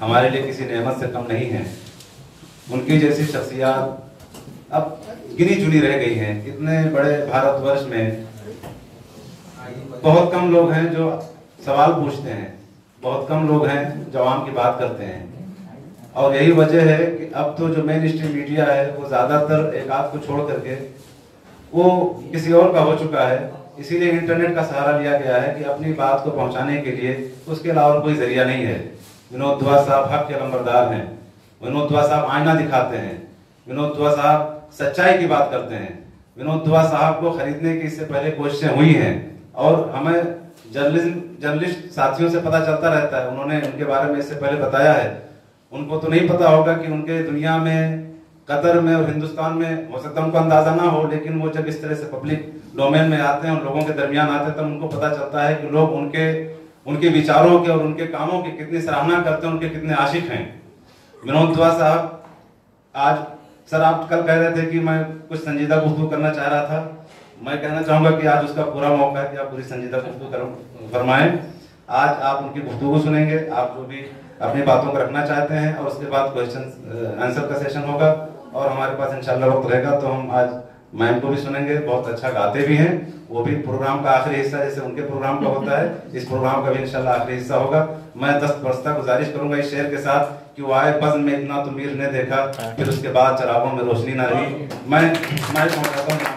हमारे लिए किसी नेमत से कम नहीं है। उनकी जैसी शख्सियत अब गिनी चुनी रह गई हैं। इतने बड़े भारतवर्ष में बहुत कम लोग हैं जो सवाल पूछते हैं, बहुत कम लोग हैं जो आवाम की बात करते हैं। और यही वजह है कि अब तो जो मेन स्ट्रीम मीडिया है वो ज़्यादातर एक आध को छोड़ करके वो किसी और का हो चुका है। इसीलिए इंटरनेट का सहारा लिया गया है कि अपनी बात को पहुंचाने के लिए उसके अलावा कोई जरिया नहीं है। विनोद दुआ साहब हक के लंबरदार हैं। विनोद दुआ साहब आईना दिखाते हैं। विनोद दुआ साहब सच्चाई की बात करते हैं। विनोद दुआ साहब को खरीदने की इससे पहले कोशिशें हुई हैं और हमें जर्नलिस्ट साथियों से पता चलता रहता है, उन्होंने उनके बारे में इससे पहले बताया है। उनको तो नहीं पता होगा कि उनके दुनिया में, कतर में और हिंदुस्तान में हो सकता है उनको अंदाजा ना हो, लेकिन वो जब इस तरह से पब्लिक डोमेन में आते हैं और लोगों के दरमियान आते हैं तब उनको पता चलता है कि लोग उनके विचारों के और उनके कामों की कितनी सराहना करते हैं, उनके कितने आशिक हैं। विनोद दुआ साहब, आज सर आप कल कह रहे थे कि मैं कुछ संजीदा गुफ्तगू करना चाह रहा था। मैं कहना चाहूंगा कि आज उसका पूरा मौका है कि आप पूरी संजीदा गुफ्तगू फरमाएं। आज आप उनकी गुफ्तगू सुनेंगे, आप जो भी अपनी बातों को रखना चाहते हैं, और उसके बाद क्वेश्चन आंसर का सेशन होगा और हमारे पास इंशाल्लाह वक्त रहेगा तो हम आज मैम को भी सुनेंगे। बहुत अच्छा गाते भी हैं वो भी। प्रोग्राम का आखिरी हिस्सा जैसे उनके प्रोग्राम का होता है, इस प्रोग्राम का भी इंशाल्लाह आखिरी हिस्सा होगा। मैं दस्तबरस्ता गुजारिश करूंगा इस शेर के साथ कि वो आए बज़्म में इतना तो मीर ने देखा, फिर उसके बाद चरागों में रोशनी ना रही। मैं पहुंचाता हूँ।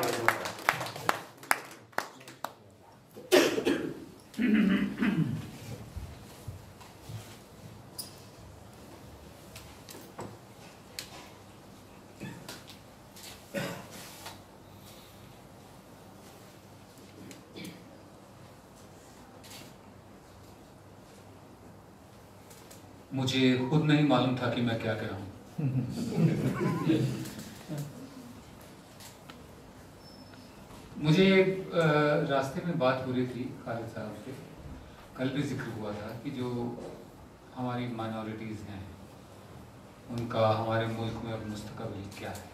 मुझे खुद नहीं मालूम था कि मैं क्या कह रहा हूँ। मुझे रास्ते में बात हो रही थी खालिद साहब से, कल भी जिक्र हुआ था कि जो हमारी माइनॉरिटीज़ हैं उनका हमारे मुल्क में अब मुस्तकबिल क्या है।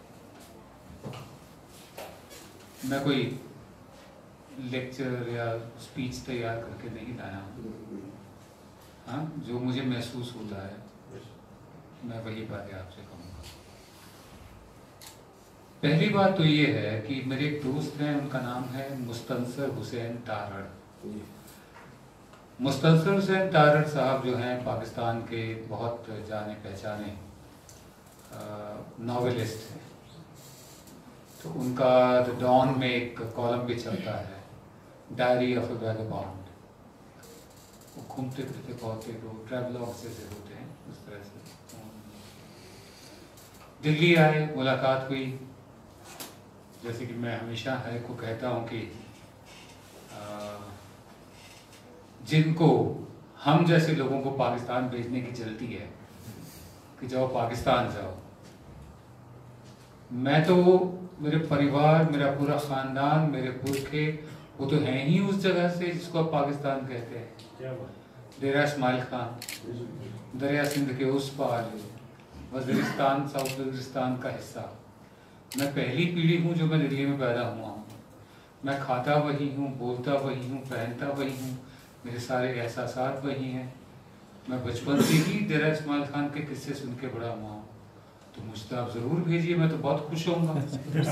मैं कोई लेक्चर या स्पीच तैयार करके नहीं लाया हूँ। हाँ, जो मुझे महसूस होता है मैं वही बातें आपसे कहूँगा। पहली बात तो ये है कि मेरे एक दोस्त हैं, उनका नाम है मुस्तनसर हुसैन तारड़। मुस्तनसर हुसैन तारड़ साहब जो हैं पाकिस्तान के बहुत जाने पहचाने नॉवेलिस्ट हैं। तो उनका द डॉन में एक कॉलम भी चलता है, डायरी ऑफ अ वैगबॉन्ड। वो घूमते फिरते पहुँचते तो ट्रैवलॉग जैसे होते हैं उस तरह से। दिल्ली आए, मुलाकात हुई। जैसे कि मैं हमेशा है को कहता हूँ कि जिनको हम जैसे लोगों को पाकिस्तान भेजने की जल्दी है कि जाओ पाकिस्तान जाओ, मैं तो, मेरे परिवार, मेरा पूरा ख़ानदान, मेरे पुरखे वो तो हैं ही उस जगह से जिसको आप पाकिस्तान कहते हैं। डेरा इस्माइल खान, दरिया सिंध के उस पार, वज़ीरिस्तान, साउथ वज़ीरिस्तान का हिस्सा। मैं पहली पीढ़ी हूँ जो मैं दिल्ली में पैदा हुआ हूँ। मैं खाता वही हूँ, बोलता वही हूँ, पहनता वही हूँ, मेरे सारे एहसासात वही हैं। मैं बचपन से ही डेरा इस्माइल खान के किस्से सुन के बड़ा हुआ हूँ। तो मुझ तो आप ज़रूर भेजिए, मैं तो बहुत खुश होऊंगा। मैं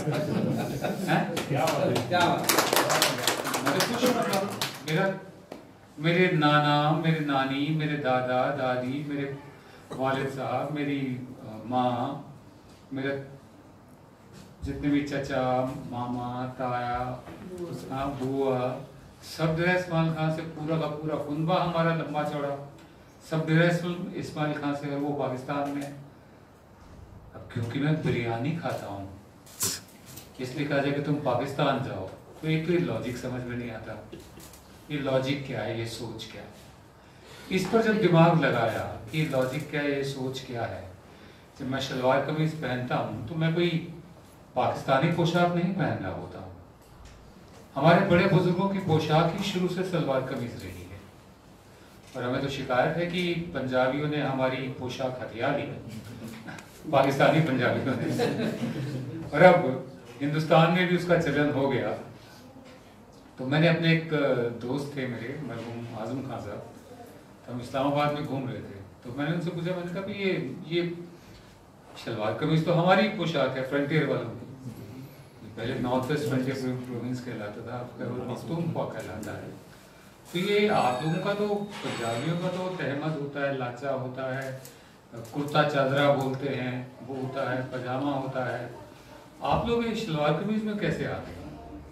तो खुश होऊंगा। मेरे नाना, मेरे नानी, मेरे दादा दादी, मेरे वालिद साहब, मेरी माँ, मेरे जितने भी चचा, मामा, ताया, बुआ, सब डेरा इस्माइल खान से पूरा का पूरा कुनबा हमारा लंबा चौड़ा सब डेरा इस्माइल खान से है। वो पाकिस्तान में। अब क्योंकि मैं बिरयानी खाता हूँ इसलिए कहा जाए कि तुम पाकिस्तान जाओ, तो एक तो ये लॉजिक समझ में नहीं आता। ये लॉजिक क्या है, ये सोच क्या है। इस पर जब दिमाग लगाया कि ये लॉजिक क्या है, ये सोच क्या है, जब मैं शलवार कमीज पहनता हूँ तो मैं कोई पाकिस्तानी पोशाक नहीं पहन रहा होता हूँ। हमारे बड़े बुजुर्गों की पोशाक ही शुरू से सलवार कमीज रही है, और हमें तो शिकायत है कि पंजाबियों ने हमारी पोशाक हथिया ली, पाकिस्तानी पंजाबियों ने, और अब हिंदुस्तान में भी उसका चलन हो गया। तो मैंने अपने एक दोस्त थे मेरे, मरहूम आजम खान साहब, तो हम इस्लामाबाद में घूम रहे थे, तो मैंने उनसे पूछा, मैंने कहा भी ये शलवार कमीज तो हमारी पोशाक है फ्रंटियर वालों की, पहले नॉर्थ वेस्ट फ्रंटियर प्रोविंस कहलाता था, अब पख्तूनख्वा कहलाता है। तो ये आप लोगों का तो, पंजाबियों का तो तहमद होता है, लाचा होता है, कुर्ता चादरा बोलते हैं वो होता है, पजामा होता है, आप लोग ये शलवार कमीज में कैसे आ गए?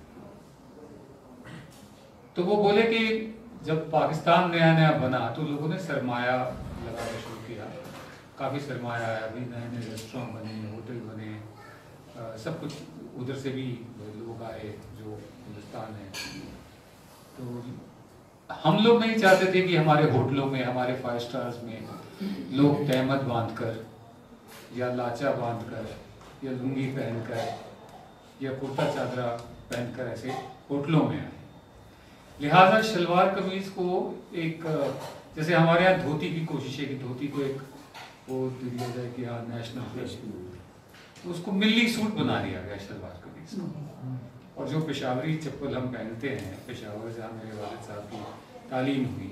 तो वो बोले कि जब पाकिस्तान नया नया बना तो लोगों ने सरमाया लगाना शुरू किया, काफ़ी सरमाया आया, अभी नए नए रेस्टोरेंट बने, होटल बने, सब कुछ उधर से भी लोग आए जो हिंदुस्तान है। तो हम लोग नहीं चाहते थे कि हमारे होटलों में, हमारे 5 स्टार्स में लोग तहमद बांधकर या लाचा बांधकर या लुंगी पहनकर या कुर्ता चादरा पहनकर ऐसे होटलों में आए। लिहाजा शलवार कमीज को एक, जैसे हमारे यहाँ धोती की कोशिश है कि धोती को एक वो दिया जाए कि हाँ नेशनल ड्रेस, तो उसको मिल्ली सूट बना दिया गया शलवार कमीज को। और जो पेशावरी चप्पल हम पहनते हैं, पेशावर जहाँ मेरे वालिद साहब की तालीम हुई,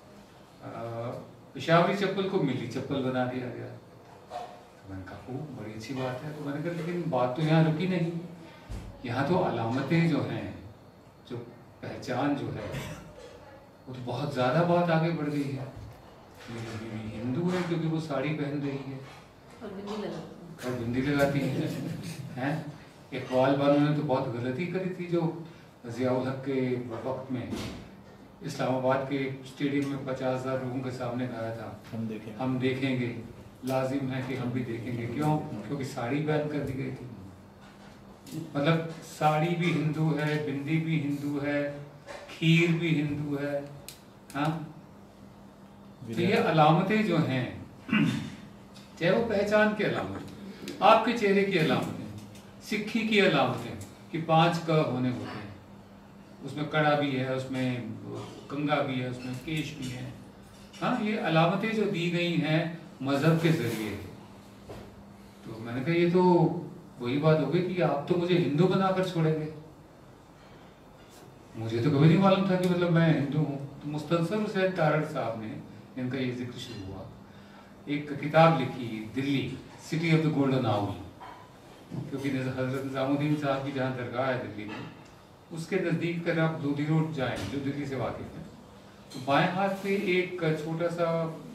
पेशावरी चप्पल को मिल्ली चप्पल बना दिया गया। तो मैंने कहा वो बड़ी अच्छी बात है। तो मैंने कहा लेकिन बात तो यहाँ रुकी नहीं, यहाँ तो अलामतें जो हैं, जो पहचान जो है, वो तो बहुत ज़्यादा बात आगे बढ़ गई है। मेरी बीवी हिंदू है क्योंकि वो साड़ी पहन रही है और बिंदी लगाती है। इकबाल बानो ने तो बहुत गलती करी थी जो ज़ियाउल हक के वक्त में इस्लामाबाद के स्टेडियम में 50,000 लोगों के सामने गाया था, हम देखेंगे, लाजिम है कि हम भी देखेंगे। क्यों? क्योंकि साड़ी बैन कर दी गई थी। मतलब साड़ी भी हिंदू है, बिंदी भी हिंदू है, खीर भी हिंदू है। हाँ, तो ये अलामतें जो हैं, चाहे वो पहचान की अलामत, आपके चेहरे की अलामतें, सिक्खी की अलामतें कि 5 क होने होते हैं, उसमें कड़ा भी है, उसमें कंगा भी है, उसमें केश भी है। हाँ, ये अलामतें जो दी गई हैं मजहब के जरिए। तो मैंने कहा ये तो वही बात हो गई कि आप तो मुझे हिंदू बनाकर छोड़ेंगे। मुझे तो कभी नहीं मालूम था कि मतलब मैं हिंदू हूँ। तो मुस्तनसर हुसैन तारड़ साहब ने, इनका ये जिक्र शुरू हुआ, एक किताब लिखी, Delhi city of the golden owl, क्योंकि हजरत निजामुद्दीन साहब की जहाँ दरगाह है दिल्ली में, उसके नज़दीक कर आप लोधी रोड जाएं, जो दिल्ली से वाकिफ है, तो बाएं हाथ पे एक छोटा सा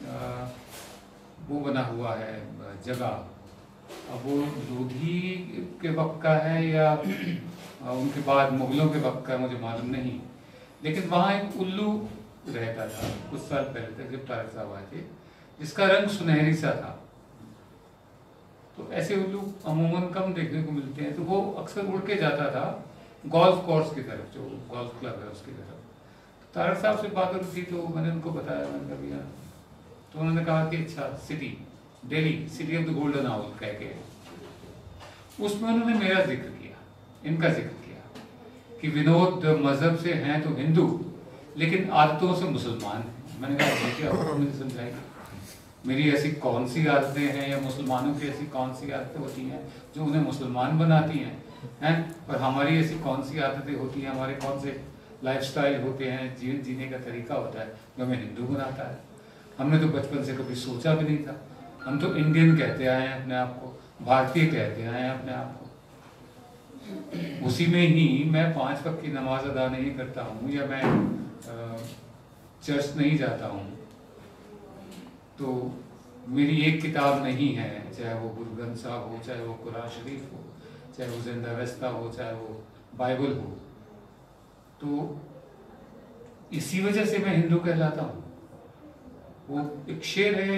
वो बना हुआ है जगह। अब वो लोधी के वक्त का है या उनके बाद मुगलों के वक्त का, मुझे मालूम नहीं, लेकिन वहाँ एक उल्लू रहता था कुछ साल पहले तक जब तारक साहब आए थे, जिसका रंग सुनहरी सा था। तो ऐसे उल्लू अमूमन कम देखने को मिलते हैं। तो वो अक्सर उड़ के जाता था गोल्फ कोर्स की तरफ, जो गोल्फ क्लब है उसकी तरफ। तारक साहब से बात हो रही थी तो मैंने उनको बताया, मैंने कहा भैया, तो उन्होंने कहा कि अच्छा city Delhi city of the golden owl कह के, उसमें उन्होंने मेरा जिक्र किया, इनका जिक्र किया कि विनोद मजहब से हैं तो हिंदू, लेकिन आदतों से मुसलमान हैं। मैंने कहा क्या मुझे समझाएगा, मेरी ऐसी कौन सी आदतें हैं या मुसलमानों की ऐसी कौन सी आदतें होती हैं जो उन्हें मुसलमान बनाती हैं, और हमारी ऐसी कौन सी आदतें होती हैं, हमारे कौन से लाइफस्टाइल होते हैं, जीवन जीने का तरीका होता है जो हमें हिंदू बनाता है। हमने तो बचपन से कभी सोचा भी नहीं था। हम तो इंडियन कहते आए हैं अपने आप को, भारतीय कहते आए हैं अपने आप को। उसी में ही मैं 5 वक्त की नमाज अदा नहीं करता हूँ या मैं चर्च नहीं जाता हूँ, तो मेरी एक किताब नहीं है, चाहे वो गुरु ग्रंथ साहब हो, चाहे वो कुरान शरीफ हो, चाहे वो जिंदा वेस्ता हो, चाहे वो बाइबल हो। तो इसी वजह से मैं हिंदू कहलाता हूँ। वो एक शेर है,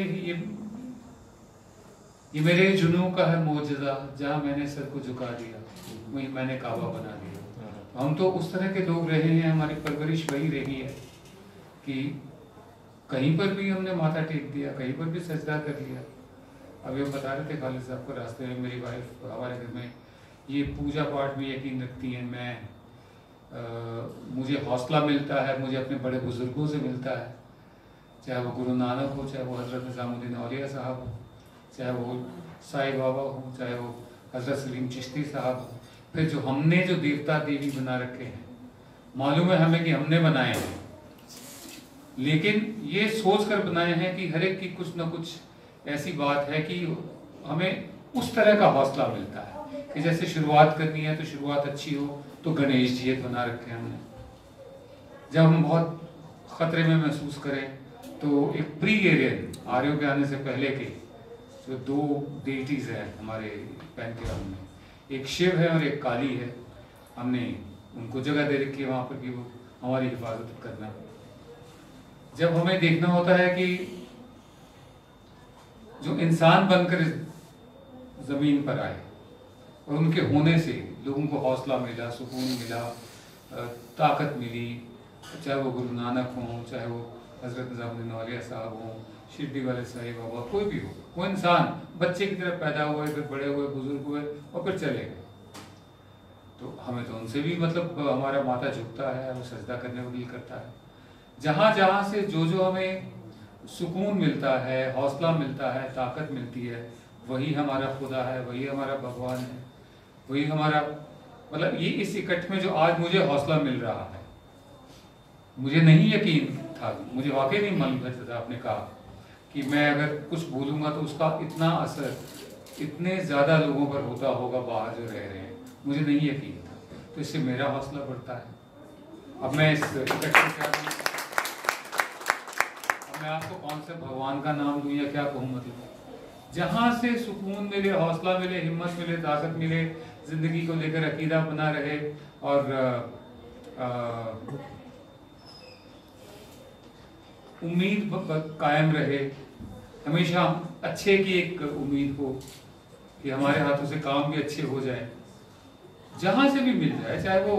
ये मेरे जुनू का है मोजज़ा, जहाँ मैंने सर को झुका दिया वही मैंने काबा बना दिया। तो हम तो उस तरह के लोग रहे हैं, हमारी परवरिश वही रही है कि कहीं पर भी हमने माथा टेक दिया, कहीं पर भी सजदा कर लिया। अभी हम बता रहे थे खालिद साहब को रास्ते में, मेरी वाइफ हमारे घर में ये पूजा पाठ में यकीन रखती हैं। मुझे हौसला मिलता है, मुझे अपने बड़े बुजुर्गों से मिलता है, चाहे वो गुरु नानक हो, चाहे वो हज़रत निज़ामुद्दीन औलिया साहब हो, चाहे वो साईं बाबा हो, चाहे वो हज़रत सलीम चिश्ती साहब हो। फिर जो हमने जो देवता देवी बना रखे हैं, मालूम है हमें कि हमने बनाए हैं, लेकिन ये सोच कर बनाए हैं कि हर एक की कुछ ना कुछ ऐसी बात है कि हमें उस तरह का हौसला मिलता है कि जैसे शुरुआत करनी है तो शुरुआत अच्छी हो, तो गणेश जी एक बना रखे हैं हमने। जब हम बहुत खतरे में महसूस करें तो एक प्री एरियन, आर्यों के आने से पहले के जो दो डेटीज हैं हमारे पैंथियॉन में, एक शिव है और एक काली है, हमने उनको जगह दे रखी है वहां पर कि वो हमारी हिफाजत करना। जब हमें देखना होता है कि जो इंसान बनकर जमीन पर आए और उनके होने से लोगों को हौसला मिला, सुकून मिला, ताकत मिली, चाहे वो गुरु नानक हों, चाहे वो हजरत निजामुद्दीन औलिया साहब हों, शिरडी वाले साहिब बाबा, कोई भी हो, वो इंसान बच्चे की तरह पैदा हुए, फिर बड़े हुए, बुजुर्ग हुए और फिर चले गए। तो हमें तो उनसे भी मतलब हमारा माथा झुकता है, वो सजदा करने को दिल करता है। जहाँ जहाँ से जो जो हमें सुकून मिलता है, हौसला मिलता है, ताकत मिलती है, वही हमारा खुदा है, वही हमारा भगवान है, वही हमारा मतलब ये इस इकट्ठ में जो आज मुझे हौसला मिल रहा है, मुझे नहीं यकीन था, मुझे वाकई नहीं मालूम था, आपने कहा कि मैं अगर कुछ बोलूँगा तो उसका इतना असर इतने ज़्यादा लोगों पर होता होगा बाहर जो रह रहे हैं, मुझे नहीं यकीन था। तो इससे मेरा हौसला बढ़ता है। अब मैं इस इकट्ठे क्या दूँ, अब मैं आपको कौन से भगवान का नाम दूँ या क्या कहूँ, मतलब जहाँ से सुकून मिले, हौसला मिले, हिम्मत मिले, ताकत मिले, जिंदगी को लेकर अकीदा बना रहे और उम्मीद कायम रहे, हमेशा अच्छे की एक उम्मीद हो कि हमारे हाथों से काम भी अच्छे हो जाए, जहां से भी मिल जाए, चाहे वो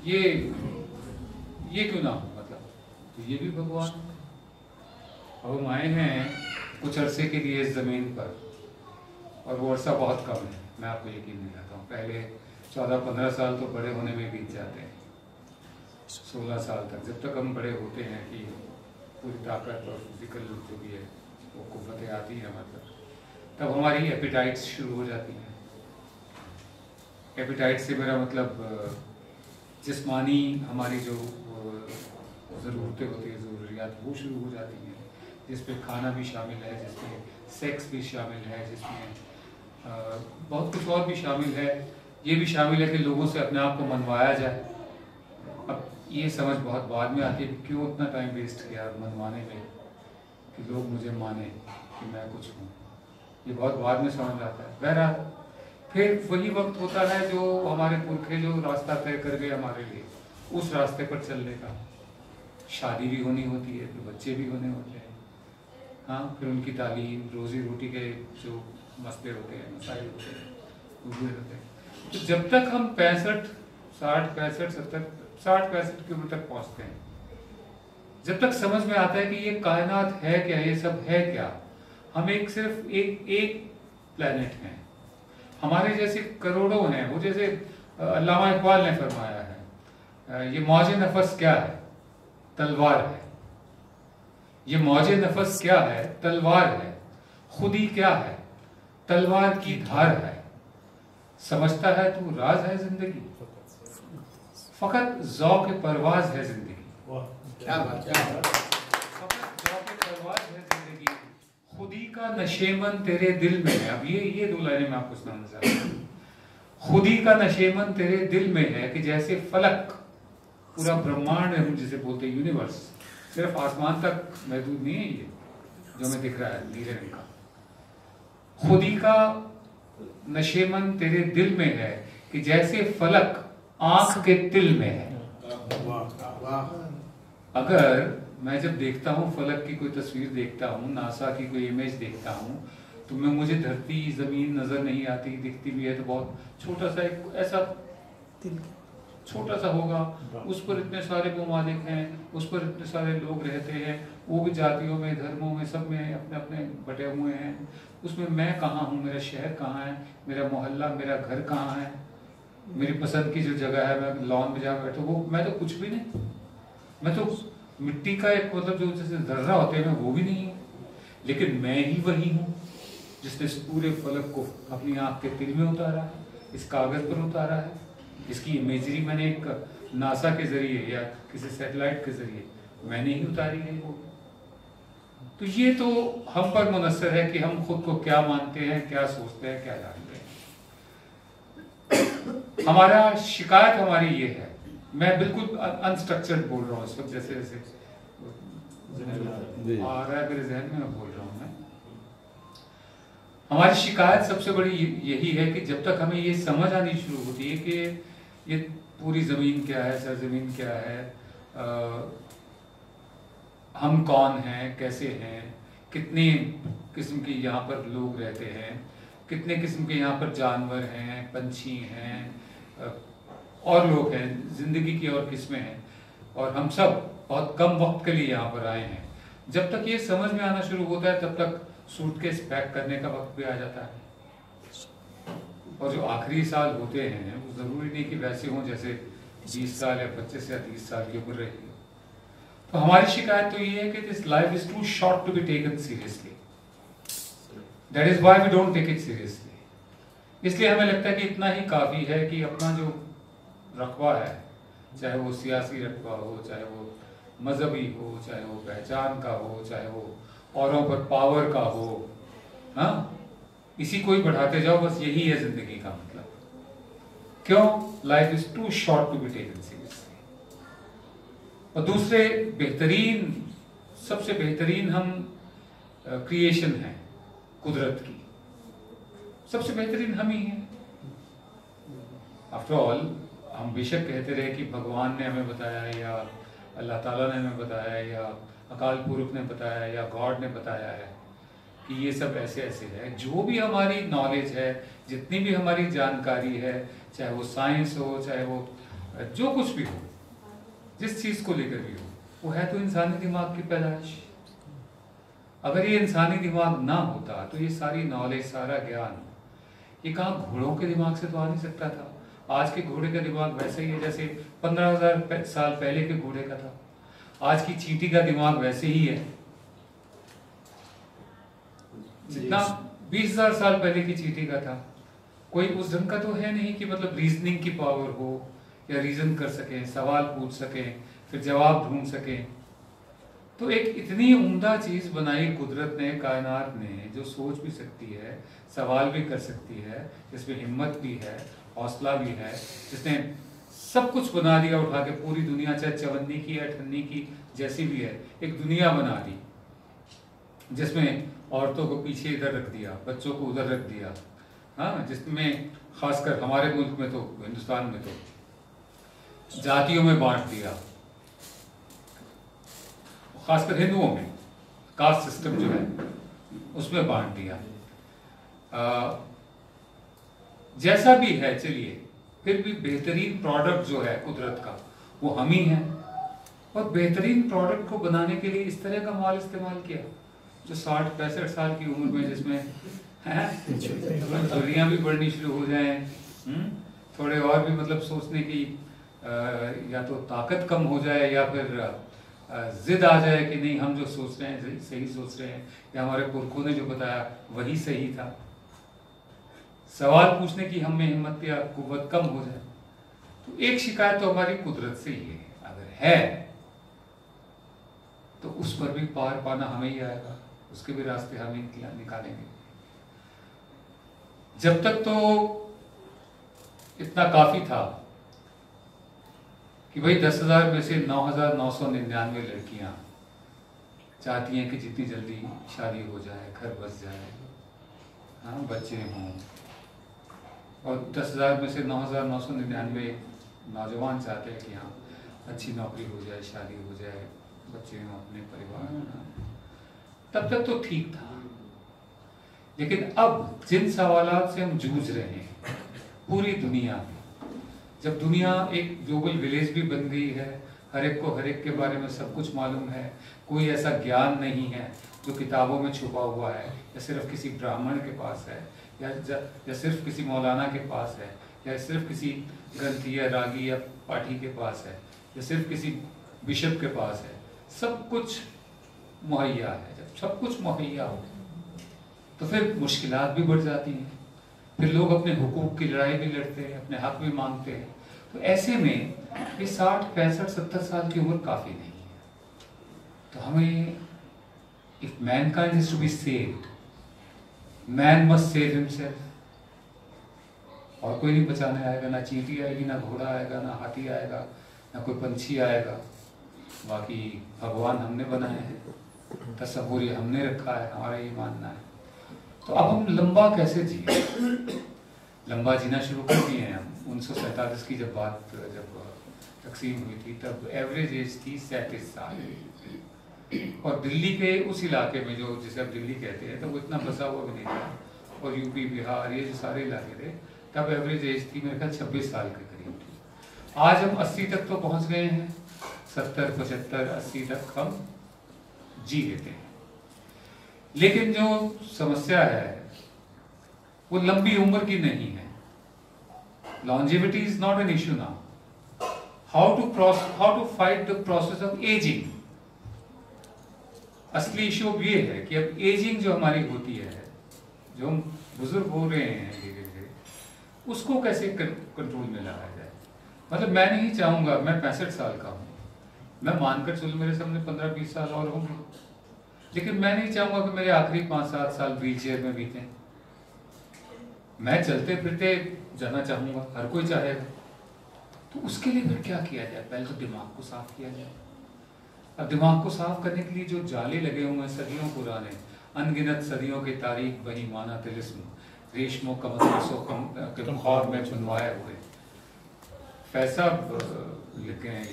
ये क्यों ना हो, मतलब तो ये भी भगवान। अब हम आए हैं कुछ अरसे के लिए इस जमीन पर और वो अरसा बहुत कम है, मैं आपको यकीन दिलाता हूँ। पहले 14-15 साल तो बड़े होने में बीत जाते हैं, 16 साल तक, जब तक हम बड़े होते हैं कि पूरी ताकत और फिजिकल जो भी है वो कुव्वतें आती हैं, मतलब तब हमारी एपिटाइट्स शुरू हो जाती हैं। एपिटाइट से मेरा मतलब जिस्मानी हमारी जो ज़रूरतें होती हैं, ज़रूरियात, वो शुरू हो जाती हैं, जिसमें खाना भी शामिल है, जिसमें सेक्स भी शामिल है, जिसमें बहुत कुछ और भी शामिल है। ये भी शामिल है कि लोगों से अपने आप को मनवाया जाए। अब ये समझ बहुत बाद में आती है कि क्यों उतना टाइम वेस्ट किया मनवाने में कि लोग मुझे माने कि मैं कुछ हूँ, ये बहुत बाद में समझ आता है। बहरहाल फिर वही वक्त होता है जो हमारे पुरखे जो रास्ता तय कर गए हमारे लिए, उस रास्ते पर चलने का। शादी भी होनी होती है, फिर बच्चे भी होने होते हैं, हाँ, फिर उनकी तालीम, रोजी रोटी के जो मसले होते हैं, मसाइल होते हैं, वो भी होते हैं। तो जब तक हम 60-65 की उम्र तक पहुँचते हैं, जब तक समझ में आता है कि ये कायनात है क्या, ये सब है क्या, हम सिर्फ एक प्लेनेट हैं, हमारे जैसे करोड़ों हैं। वो जैसे अल्लामा इकबाल ने फरमाया है, ये मौजे नफस क्या है, तलवार है। ये मौजे नफस क्या है, तलवार है। खुदी क्या है, तलवार की धार है। समझता है तू राज है जिंदगी, फकत ज़ौक़ परवाज है जिंदगी। क्या बात, क्या बात। फकत ज़ौक़ परवाज है जिंदगी, खुदी का नशेमन तेरे दिल में है। अब ये 2 लाइनें मैं आपको सुनाना चाहता हूँ। खुदी का नशेमन तेरे दिल में है कि जैसे फलक, पूरा ब्रह्मांड है, हम जिसे बोलते हैं यूनिवर्स, सिर्फ आसमान तक महदूद नहीं है ये जो हमें दिख रहा है नीले रंग का। खुदी का नशेमन तेरे दिल में है कि जैसे फलक आंख के तिल में है। अगर मैं जब देखता हूँ फलक की कोई तस्वीर देखता हूँ, नासा की कोई इमेज देखता हूँ, तो मुझे धरती जमीन नजर नहीं आती, दिखती भी है तो बहुत छोटा सा एक ऐसा छोटा सा होगा, उस पर इतने सारे ममालिक हैं, उस पर इतने सारे लोग रहते हैं, वो भी जातियों में, धर्मों में, सब में अपने अपने बटे हुए हैं। उसमें मैं कहाँ हूँ, मेरा शहर कहाँ है, मेरा मोहल्ला, मेरा घर कहाँ है, मेरी पसंद की जो जगह है, मैं लॉन में जहाँ बैठूँ, वो मैं तो कुछ भी नहीं। मैं तो मिट्टी का एक मतलब जो जैसे जर्रा होते हैं, मैं वो भी नहीं हूँ। लेकिन मैं ही वही हूँ जिसने इस पूरे फलक को अपनी आँख के तिल में उतारा है, इस कागज पर उतारा है, इसकी इमेजरी मैंने एक नासा के जरिए या किसी सैटेलाइट के जरिए मैंने ही उतारी है वो। तो ये तो हम पर मुनस्सर है कि हम खुद को क्या मानते हैं, क्या सोचते हैं, क्या जानते हैं। हमारा शिकायत हमारी ये है, मैं बिल्कुल अनस्ट्रक्चर्ड बोल रहा हूँ इस वक्त, जैसे जैसे आ रहा है मेरे जहन में, मैं बोल रहा हूँ। मैं हमारी शिकायत सबसे बड़ी यही है कि जब तक हमें ये समझ आनी शुरू होती है कि ये पूरी ज़मीन क्या है, सरजमीन क्या है, हम कौन हैं, कैसे हैं, कितने किस्म के यहाँ पर लोग रहते हैं, कितने किस्म के यहाँ पर जानवर हैं, पंछी हैं, और लोग हैं, ज़िंदगी की और किस्में हैं, और हम सब बहुत कम वक्त के लिए यहाँ पर आए हैं। जब तक ये समझ में आना शुरू होता है तब तक सूटकेस पैक करने का वक्त भी आ जाता है। और जो आखिरी साल होते हैं वो ज़रूरी नहीं कि वैसे हों जैसे 20 साल या 25 या 30 साल की उम्र रही। तो हमारी शिकायत तो ये है कि this life is too short to be taken seriously. That is why we don't take it seriously. इसलिए हमें लगता है कि इतना ही काफी है कि अपना जो रकबा है, चाहे वो सियासी रकबा हो, चाहे वो मजहबी हो, चाहे वो पहचान का हो, चाहे वो औरों पर पावर का हो, हाँ, इसी को ही बढ़ाते जाओ, बस यही है जिंदगी का मतलब। क्यों? Life is too short to be taken seriously. और दूसरे बेहतरीन, सबसे बेहतरीन हम क्रिएशन है कुदरत की, सबसे बेहतरीन हम ही हैं। आफ्टर ऑल हम बेशक कहते रहे कि भगवान ने हमें बताया, या अल्लाह ताला ने हमें बताया, या अकाल पुरख ने बताया, या गॉड ने बताया है कि ये सब ऐसे ऐसे है। जो भी हमारी नॉलेज है, जितनी भी हमारी जानकारी है, चाहे वो साइंस हो, चाहे वो जो कुछ भी हो, जिस चीज को लेकर भी हो, वो है तो इंसानी दिमाग की पैदाइश। अगर ये इंसानी दिमाग ना होता तो ये सारी नॉलेज, सारा ज्ञान, ये कहाँ घोड़ों के दिमाग से तो आ नहीं सकता था। आज के घोड़े का दिमाग वैसे ही है जैसे 15,000 साल पहले के घोड़े का था। आज की चींटी का दिमाग वैसे ही है जितना 20,000 साल पहले की चींटी का था। कोई उस ढंग का तो है नहीं कि मतलब रीजनिंग की पावर हो, या रीजन कर सकें, सवाल पूछ सकें, फिर जवाब ढूंढ सकें। तो एक इतनी उम्दा चीज बनाई कुदरत ने, कायनात ने, जो सोच भी सकती है, सवाल भी कर सकती है, जिसमें हिम्मत भी है, हौसला भी है, जिसने सब कुछ बना दिया उठा के, पूरी दुनिया, चाहे चवन्नी की या ठन्नी की जैसी भी है, एक दुनिया बना दी जिसमें औरतों को पीछे इधर रख दिया, बच्चों को उधर रख दिया, हाँ, जिसमें खासकर हमारे मुल्क में तो, हिंदुस्तान में तो जातियों में बांट दिया, खासकर हिंदुओं में कास्ट सिस्टम जो है उसमें बांट दिया। जैसा भी है चलिए, फिर भी बेहतरीन प्रोडक्ट जो है कुदरत का वो हम ही हैं। और बेहतरीन प्रोडक्ट को बनाने के लिए इस तरह का माल इस्तेमाल किया जो 60-65 साल की उम्र में, जिसमें झुर्रियाँ भी बढ़नी शुरू हो जाएं, थोड़े और भी मतलब सोचने की या तो ताकत कम हो जाए, या फिर जिद आ जाए कि नहीं, हम जो सोच रहे हैं सही सोच रहे हैं, या हमारे पुरखों ने जो बताया वही सही था। सवाल पूछने की हम में हिम्मत या कुव्वत कम हो जाए। तो एक शिकायत तो हमारी कुदरत से ही है, अगर है तो उस पर भी पार पाना हमें ही आएगा, उसके भी रास्ते हम ही निकालेंगे। जब तक तो इतना काफी था कि भाई 10,000 में से 9,999 लड़कियां चाहती हैं कि जितनी जल्दी शादी हो जाए, घर बस जाए, हाँ, बच्चे हों। और 10,000 में से 9,999 नौजवान चाहते हैं कि हाँ, अच्छी नौकरी हो जाए, शादी हो जाए, बच्चे हों, अपने परिवार। तब तक तो ठीक था। लेकिन अब जिन सवालात से हम जूझ रहे हैं पूरी दुनिया में, जब दुनिया एक ग्लोबल विलेज भी बन गई है, हर एक को हर एक के बारे में सब कुछ मालूम है, कोई ऐसा ज्ञान नहीं है जो किताबों में छुपा हुआ है, या सिर्फ किसी ब्राह्मण के पास है, या सिर्फ किसी मौलाना के पास है, या सिर्फ किसी ग्रंथी या रागी या पाठी के पास है, या सिर्फ किसी बिशप के पास है। सब कुछ मुहैया है। जब सब कुछ मुहैया हो तो फिर मुश्किलात भी बढ़ जाती हैं, फिर लोग अपने हुकूक की लड़ाई भी लड़ते हैं, अपने हक भी मांगते हैं। तो ऐसे में ये 60, 65, 70 साल की उम्र काफ़ी नहीं है। तो हमें, if mankind is to be saved, man must save himself. और कोई नहीं बचाने आएगा, ना चींटी आएगी, ना घोड़ा आएगा, ना हाथी आएगा, ना कोई पंछी आएगा। बाकी भगवान हमने बनाए हैं, तस्वुर हमने रखा है, हमारा ये मानना है। तो अब हम लंबा कैसे जिए? लंबा जीना शुरू कर दिए हैं हम। 1947 की जब तकसीम हुई थी तब एवरेज एज थी 37 साल, और दिल्ली के उस इलाके में जो जिसे अब दिल्ली कहते हैं तो वो इतना बसा हुआ भी नहीं था, और यूपी बिहार ये जो सारे इलाके थे तब एवरेज एज थी मेरे ख्याल 26 साल के करीब थी। आज हम 80 तक तो पहुंच गए हैं, 70, 75, 80 तक हम जी लेते हैं। लेकिन जो समस्या है वो लंबी उम्र की नहीं है। Longevity is not an issue now. How to fight the process of ageing. असली इश्यू अब ये है कि अब एजिंग जो हमारी होती है, जो हम बुजुर्ग हो रहे हैं धीरे धीरे, उसको कैसे कंट्रोल में लाया जाए। मतलब मैं नहीं चाहूंगा, मैं 65 साल का हूं, मैं मानकर चलूं मेरे सामने 15-20 साल और होंगे, लेकिन मैं नहीं चाहूंगा कि मेरे आखिरी 5-7 साल व्हील चेयर में बीते। मैं चलते फिरते जाना चाहूंगा, हर कोई चाहेगा। तो उसके लिए फिर क्या किया जाए? पहले तो दिमाग को साफ किया जाए। अब दिमाग को साफ करने के लिए जो जाले लगे हुए हैं सदियों पुराने, अनगिनत सदियों की तारीख बहीमाना तिलिस्म, रेशमों के खौर में बनवाए हुए पैसा लिखे हैं।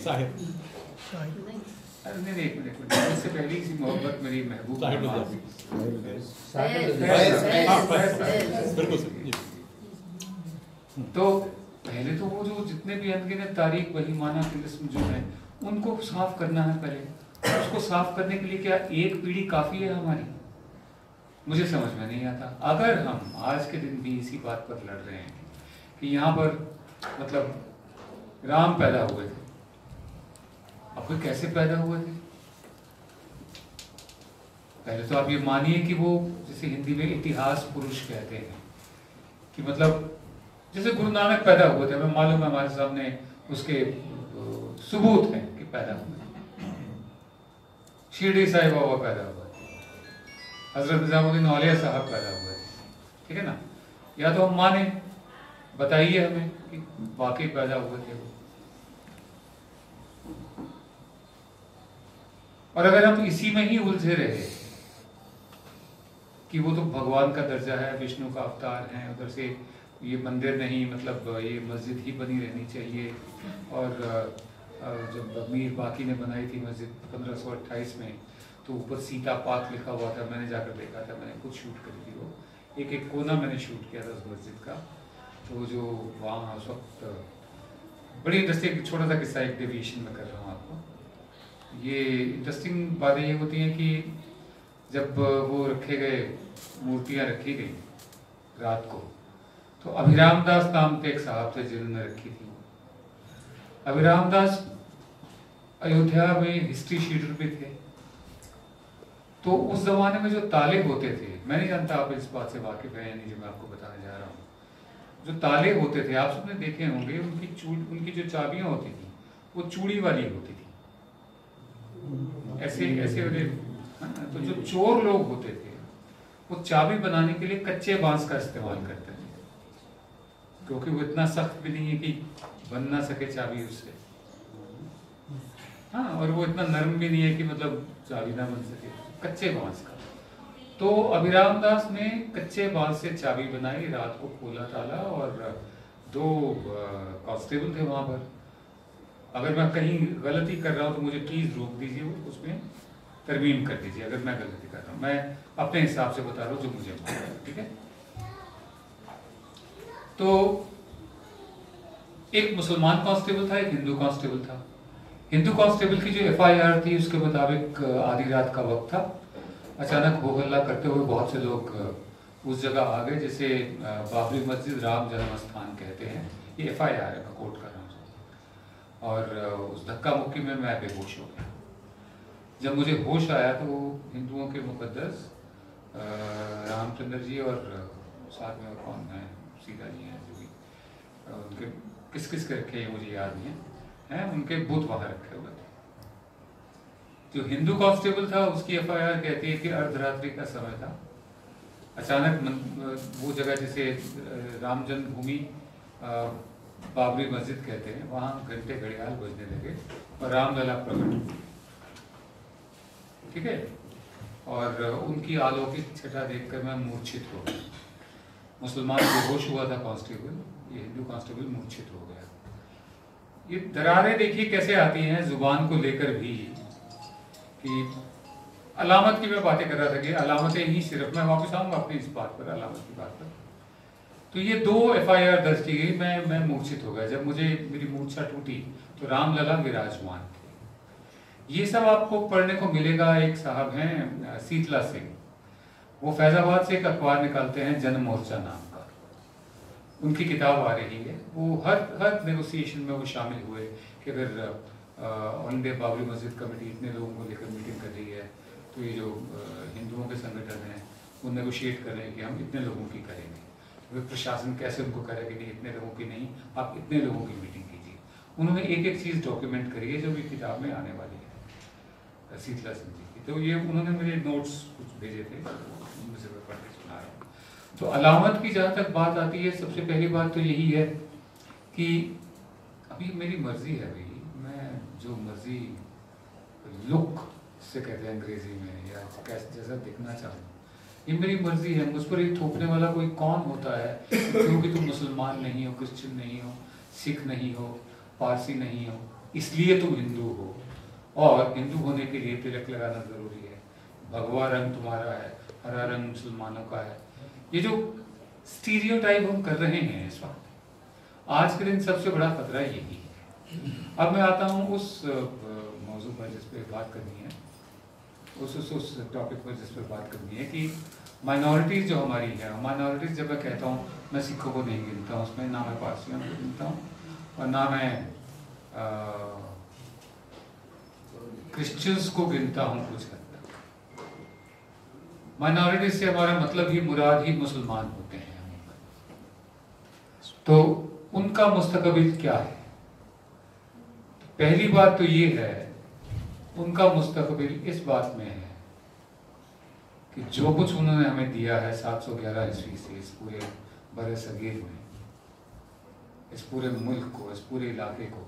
नहीं, एक मिनट, इससे पहले इसी मोहब्बत मेरी महबूब। तो पहले तो वो जो जितने भी अनगिनत तारीख बहीमाना तिलिस्म जो है उनको साफ करना है पहले। उसको साफ करने के लिए क्या एक पीढ़ी काफी है हमारी? मुझे समझ में नहीं आता। अगर हम आज के दिन भी इसी बात पर लड़ रहे हैं कि यहाँ पर मतलब राम पैदा हुए थे, अब वे कैसे पैदा हुए थे? पहले तो आप ये मानिए कि वो, जैसे हिंदी में इतिहास पुरुष कहते हैं, कि मतलब जैसे गुरु नानक पैदा हुए थे, हमें मालूम है, हमारे सामने उसके सबूत हैं कि पैदा हुए। शिरडी साहिब बाबा पैदा हुए, हजरत निजामुद्दीन औलिया साहब पैदा हुए, ठीक है ना? या तो हम माने, बताइए हमें कि वाकई पैदा हुए थे वो। और अगर हम इसी में ही उलझे रहे कि वो तो भगवान का दर्जा है, विष्णु का अवतार है, उधर से ये मंदिर नहीं, मतलब ये मस्जिद ही बनी रहनी चाहिए, और जब मीर बाकी ने बनाई थी मस्जिद 1528 में, तो ऊपर सीता पाक लिखा हुआ था। मैंने जाकर देखा था, मैंने खुद शूट करी थी वो, एक एक कोना मैंने शूट किया था उस मस्जिद का। तो जो वहाँ उस वक्त बड़ी इंटरेस्टिंग, छोटा सा किस्सा एक डेविएशन में कर रहा हूँ आपको। ये इंटरेस्टिंग बातें ये होती हैं कि जब वो रखे गए, मूर्तियाँ रखी गई रात को, तो अभिराम दास नाम के एक साहब थे जिन्होंने रखी थी। अभिराम दास अयोध्या में हिस्ट्री शीटर भी थे। तो उस जमाने में जो ताले होते थे, मैं नहीं जानता आप इस बात से वाकिफ है या नहीं जो मैं आपको बताने जा रहा हूँ। जो ताले होते थे, आप सबने देखे होंगे, उनकी जो चाबियां होती थी वो चूड़ी वाली होती थी, ऐसे ऐसे वाले। तो जो चोर लोग होते थे वो चाबी बनाने के लिए कच्चे बांस का इस्तेमाल करते थे, क्योंकि वो इतना सख्त भी नहीं है कि बन ना सके चाबी उससे, हाँ, और वो इतना नरम भी नहीं है कि मतलब चाबी ना बन सके, कच्चे बांस का। तो अभिराम दास ने कच्चे बांस से चाबी बनाई, रात को खोला ताला, और 2 कांस्टेबल थे वहां पर। अगर मैं कहीं गलती कर रहा हूँ तो मुझे प्लीज रोक दीजिए, उसमें तरमीम कर दीजिए अगर मैं गलती कर रहा हूँ। मैं अपने हिसाब से बता रहा हूँ जो मुझे मालूम है, ठीक है? तो एक मुसलमान कांस्टेबल था, एक हिंदू कांस्टेबल था। हिंदू कांस्टेबल की जो FIR थी उसके मुताबिक आधी रात का वक्त था, अचानक हो हल्ला करते हुए बहुत से लोग उस जगह आ गए जिसे बाबरी मस्जिद राम जन्म स्थान कहते हैं। ये FIR है, मैं कोट कर रहा हूँ। और उस धक्का मुक्की में मैं बेहोश हो गया। जब मुझे होश आया तो हिंदुओं के मुकद्दस रामचंद्र जी और साथ में और कौन है, सीता जी हैं, जो भी उनके किस किस के रखे हैं मुझे याद नहीं है, उनके बुत वहाँ रखे हुए थे। जो हिंदू कांस्टेबल था उसकी एफआईआर कहती है कि अर्धरात्रि का समय था, अचानक वो जगह जिसे राम जन्मभूमि बाबरी मस्जिद कहते हैं, वहाँ घंटे घड़ियाल बजने लगे और रामलला प्रकट हुए, ठीक है। और उनकी अलौकिक छटा देखकर मैं मूर्छित हो गया। मुसलमान बेहोश हुआ था कांस्टेबल, ये हिंदू कांस्टेबल मूर्छित हो गया। ये दरारें देखिए कैसे आती हैं जुबान को लेकर भी, कि अलामत की मैं बातें कर रहा था कि अलामतें ही सिर्फ, मैं वापस आऊंगा अपनी इस बात पर, अलामत की बात पर। तो ये 2 एफआईआर दर्ज की गई, मैं मूर्छित हो गया। जब मुझे मेरी मूर्छा टूटी तो रामलला विराजमान थे। ये सब आपको पढ़ने को मिलेगा। एक साहब हैं शीतला सिंह, वो फैजाबाद से एक अखबार निकालते हैं जन मोर्चा नाम का, उनकी किताब आ रही है। वो हर नेगोशिएशन में वो शामिल हुए कि अगर ऑल इंडिया बाबरी मस्जिद कमेटी इतने लोगों को लेकर मीटिंग कर रही है तो ये जो हिंदुओं के संगठन हैं वो नेगोशिएट कर रहे हैं कि हम इतने लोगों की करेंगे। तो प्रशासन कैसे उनको करे कि नहीं इतने लोगों की नहीं, आप इतने लोगों की मीटिंग कीजिए। उन्होंने एक एक चीज़ डॉक्यूमेंट करी है जो भी किताब में आने वाली है शीतला सिंह जी की। तो ये उन्होंने मेरे नोट्स कुछ भेजे थे, उनमें से मैं पढ़ के सुना रहा हूँ। तो अलामत की जहाँ तक बात आती है, सबसे पहली बात तो यही है कि अभी मेरी मर्जी है भाई, मैं जो मर्जी लुक से कहते हैं अंग्रेजी में, या जैसा दिखना चाहूँ, ये मेरी मर्जी है। मुझ पर ये थोपने वाला कोई कौन होता है क्योंकि तुम मुसलमान नहीं हो, क्रिश्चियन नहीं हो, सिख नहीं हो, पारसी नहीं हो, इसलिए तुम हिंदू हो, और हिंदू होने के लिए तिलक लगाना जरूरी है, भगवा रंग तुम्हारा है, हरा रंग मुसलमानों का है। ये जो स्टीरियोटाइप हम कर रहे हैं इस वक्त, आज के दिन सबसे बड़ा खतरा यही है। अब मैं आता हूँ उस मौजू पर जिस पर बात करनी है, उस टॉपिक पर जिस पर बात करनी है कि माइनॉरिटीज़ जो हमारी है, माइनॉरिटीज़ जब मैं कहता हूँ, मैं सिखों को नहीं गिनता हूँ उसमें, ना मैं पारसियों को गिनता हूँ और ना मैं क्रिश्चियंस को गिनता हूँ कुछ हद तक। माइनॉरिटीज़ से हमारा मतलब ही मुराद ही मुसलमान होते हैं। तो उनका मुस्तकबिल क्या है? तो पहली बात तो ये है, उनका मुस्तकबिल इस बात में है कि जो कुछ उन्होंने हमें दिया है 711 ईस्वी से इस पूरे बड़े सगीर में, इस पूरे मुल्क को, इस पूरे इलाके को,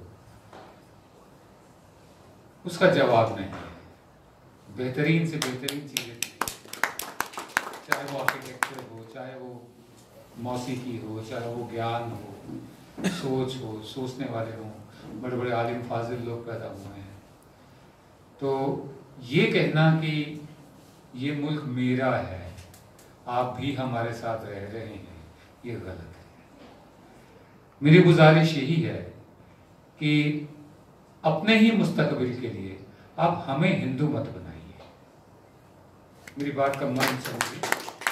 उसका जवाब नहीं है। बेहतरीन से बेहतरीन चीजें, चाहे वो आर्किटेक्चर हो, चाहे वो मौसीकी हो, चाहे वो ज्ञान हो, सोच हो, सोचने वाले हों, बड़े बड़े आलिम फाजिल लोग पैदा हुए हैं। तो ये कहना कि ये मुल्क मेरा है, आप भी हमारे साथ रह रहे हैं, ये गलत है। मेरी गुजारिश यही है कि अपने ही मुस्तकबिल के लिए आप हमें हिंदू मत बनाइए। मेरी बात का मर्म समझिए,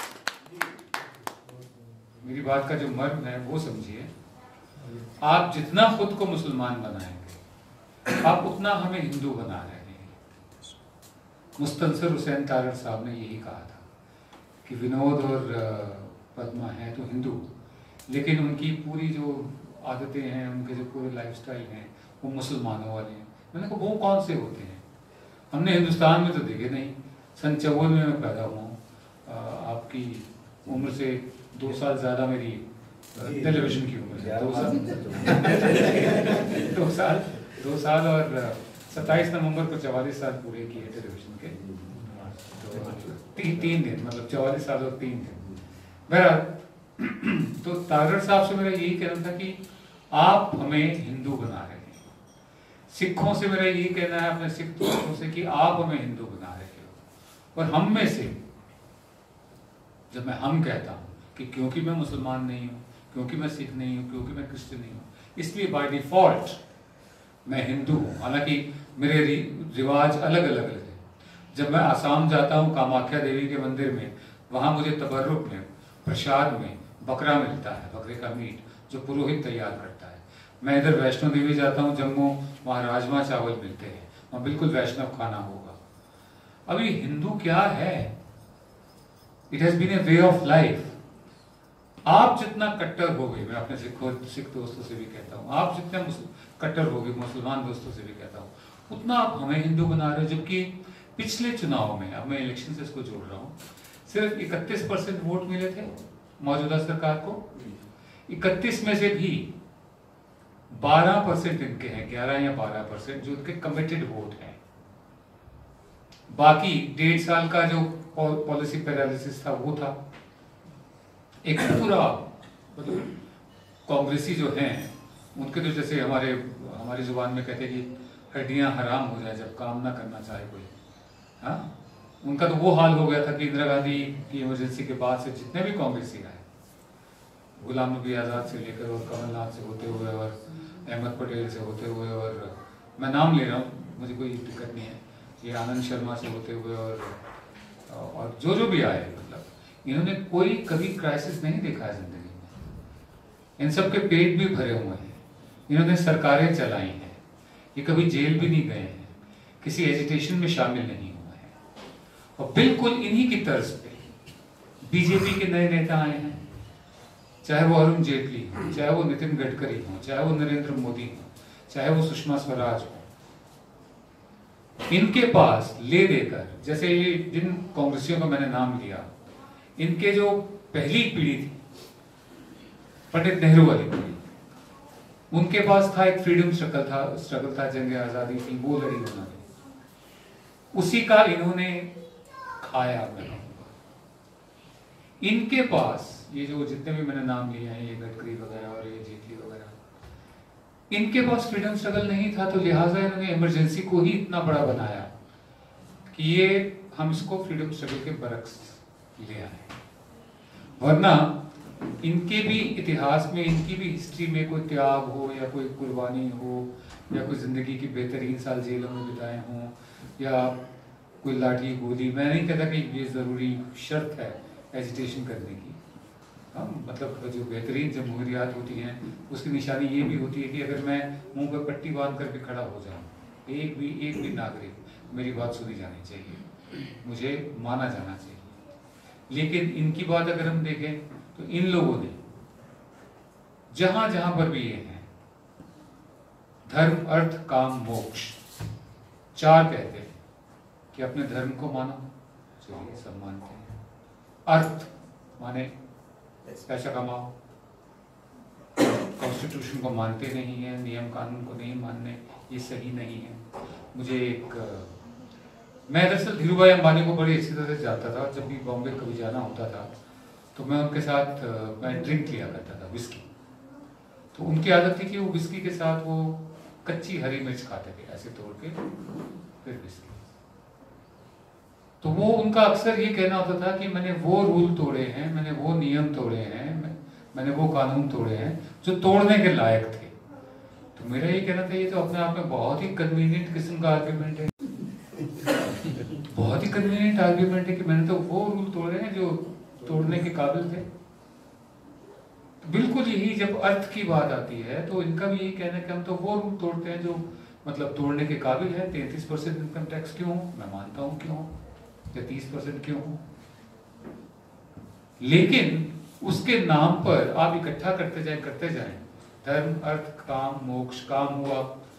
मेरी बात का जो मर्म है वो समझिए। आप जितना खुद को मुसलमान बनाएंगे, आप उतना हमें हिंदू बना रहे हैं। मुस्तनसर हुसैन तारड़ साहब ने यही कहा था कि विनोद और पद्मा हैं तो हिंदू, लेकिन उनकी पूरी जो आदतें हैं, उनके जो पूरे लाइफस्टाइल हैं, वो मुसलमानों वाले हैं। मैंने कहा वो कौन से होते हैं? हमने हिंदुस्तान में तो देखे नहीं। सन 54 में मैं पैदा हुआ हूँ, आपकी उम्र से 2 साल ज़्यादा मेरी टेलीविज़न की उम्र है। 2 साल और 27 नवंबर को 44 साल पूरे किए टेलीविज़न के। तो 3 दिन, मतलब 44 साल और 3 दिन। बहरहाल, तो तारड़ साहब से मेरा यही कहना था कि आप हमें हिंदू बना रहे हैं। सिखों से मेरा यही कहना है, अपने सिख दोस्तों से, कि आप हमें हिंदू बना रहे हो। और हम में से, जब मैं हम कहता हूँ कि क्योंकि मैं मुसलमान नहीं हूँ, क्योंकि मैं सिख नहीं हूँ, क्योंकि मैं क्रिश्चियन नहीं हूँ, इसलिए बाय डिफॉल्ट मैं हिंदू हूँ। हालांकि मेरे रिवाज अलग अलग हैं। जब मैं आसाम जाता हूँ कामाख्या देवी के मंदिर में, वहाँ मुझे तबर्रुक में, प्रसाद में बकरा मिलता है, बकरे का मीट, जो पुरोहित तैयार करता है। मैं इधर वैष्णो देवी जाता हूँ जम्मू, वहाँ राजमा चावल मिलते हैं, वहाँ बिल्कुल वैष्णव खाना होगा। अभी हिंदू क्या है? It has been a way of life. आप जितना कट्टर हो गए, मैं अपने सिख दोस्तों से भी कहता हूँ, आप जितने कट्टर हो गए, मुसलमान दोस्तों से भी कहता हूँ, उतना आप हमें हिंदू बना रहे हो, जबकि पिछले चुनाव में, अब मैं इलेक्शन से इसको जोड़ रहा हूँ, सिर्फ 31% वोट मिले थे मौजूदा सरकार को। 31 में से भी 12% इनके हैं, 11 या 12% जो इनके कमिटेड वोट हैं। बाकी 1.5 साल का जो पॉलिसी पैरालिसिस था वो था। एक पूरा मतलब कांग्रेसी जो हैं उनके तो जैसे हमारी जुबान में कहते हैं कि हड्डियां हराम हो जाए जब काम ना करना चाहे कोई। हाँ, उनका तो वो हाल हो गया था कि इंदिरा गांधी की इमरजेंसी के बाद से जितने भी कांग्रेसी आए, गुलाम नबी आज़ाद से लेकर और कमलनाथ से होते हुए और अहमद पटेल से होते हुए, और मैं नाम ले रहा हूँ, मुझे कोई दिक्कत नहीं है, ये आनंद शर्मा से होते हुए और जो भी आए, मतलब इन्होंने कोई कभी क्राइसिस नहीं देखा है जिंदगी में। इन सब के पेट भी भरे हुए हैं, इन्होंने सरकारें चलाई हैं, ये कभी जेल भी नहीं गए हैं, किसी एजिटेशन में शामिल नहीं हुए हैं। और बिल्कुल इन्हीं की तर्ज पे बीजेपी के नए नेता आए हैं, चाहे वो अरुण जेटली हो, चाहे वो नितिन गडकरी हो, चाहे वो नरेंद्र मोदी हो, चाहे वो सुषमा स्वराज हो। इनके पास ले देकर, जैसे ये जिन कांग्रेसियों का मैंने नाम लिया, इनके जो पहली पीढ़ी थी पंडित नेहरू वाली पीढ़ी, उनके पास था एक फ्रीडम स्ट्रगल था, जंग आजादी थी, वो लड़ी उन्होंने, उसी का इन्होंने खाया। मैं कहूँगा इनके पास ये जो जितने भी मैंने नाम लिए हैं, ये गडकरी वगैरह और ये जेटली वगैरह, इनके पास फ्रीडम स्ट्रगल नहीं था, तो लिहाजा इन्होंने इमरजेंसी को ही इतना बड़ा बनाया कि ये हम इसको फ्रीडम स्ट्रगल के बरक्स ले आए। वरना इनके भी इतिहास में, इनकी भी हिस्ट्री में कोई त्याग हो या कोई कुर्बानी हो या कोई जिंदगी की बेहतरीन साल जेलों में बिताए हों या कोई लाठी गोली, मैं नहीं कहता कि ये जरूरी शर्त है एजिटेशन करने की। हम मतलब जो बेहतरीन जमहूरियात होती हैं उसकी निशानी ये भी होती है कि अगर मैं मुंह पर पट्टी बांध करके खड़ा हो जाऊं, एक भी नागरिक, मेरी बात सुनी जानी चाहिए, मुझे माना जाना चाहिए। लेकिन इनकी बात अगर हम देखें तो इन लोगों ने जहां जहां पर भी ये हैं, धर्म अर्थ काम मोक्ष 4 कहते हैं कि अपने धर्म को मानो, चलिए सब मानते हैं। अर्थ माने पैसा कमाओ, कॉन्स्टिट्यूशन को मानते नहीं है, नियम कानून को नहीं मानने, ये सही नहीं है। मुझे मैं दरअसल धीरू भाई अंबानी को बड़ी अच्छी तरह से जानता था, जब भी बॉम्बे कभी जाना होता था तो मैं उनके साथ मैं ड्रिंक लिया करता था, विस्की। तो उनकी आदत थी कि वो विस्की के साथ वो कच्ची हरी मिर्च खाते थे, ऐसे तोड़ के फिर विस्की। तो वो उनका अक्सर ये कहना होता था कि मैंने वो रूल तोड़े हैं, मैंने वो नियम तोड़े हैं, मैंने वो कानून तोड़े हैं जो तोड़ने के लायक थे। तो मेरा ये कहना था, ये तो अपने आप में बहुत ही कन्वीनियंट किस्म का आर्ग्यूमेंट है, बहुत ही कन्वीनियंट आर्ग्यूमेंट है कि मैंने तो वो रूल तोड़े हैं जो तोड़ने के काबिल थे। तो बिल्कुल यही जब अर्थ की बात आती है तो इनका भी यही कहना है कि हम तो वो रूल तोड़ते हैं जो मतलब तोड़ने के काबिल है। 33% इनकम टैक्स क्यों हो, मैं मानता हूं क्यों हो, या 30% क्यों हो, लेकिन उसके नाम पर आप इकट्ठा करते जाएं धर्म अर्थ काम मोक्ष। काम हुआ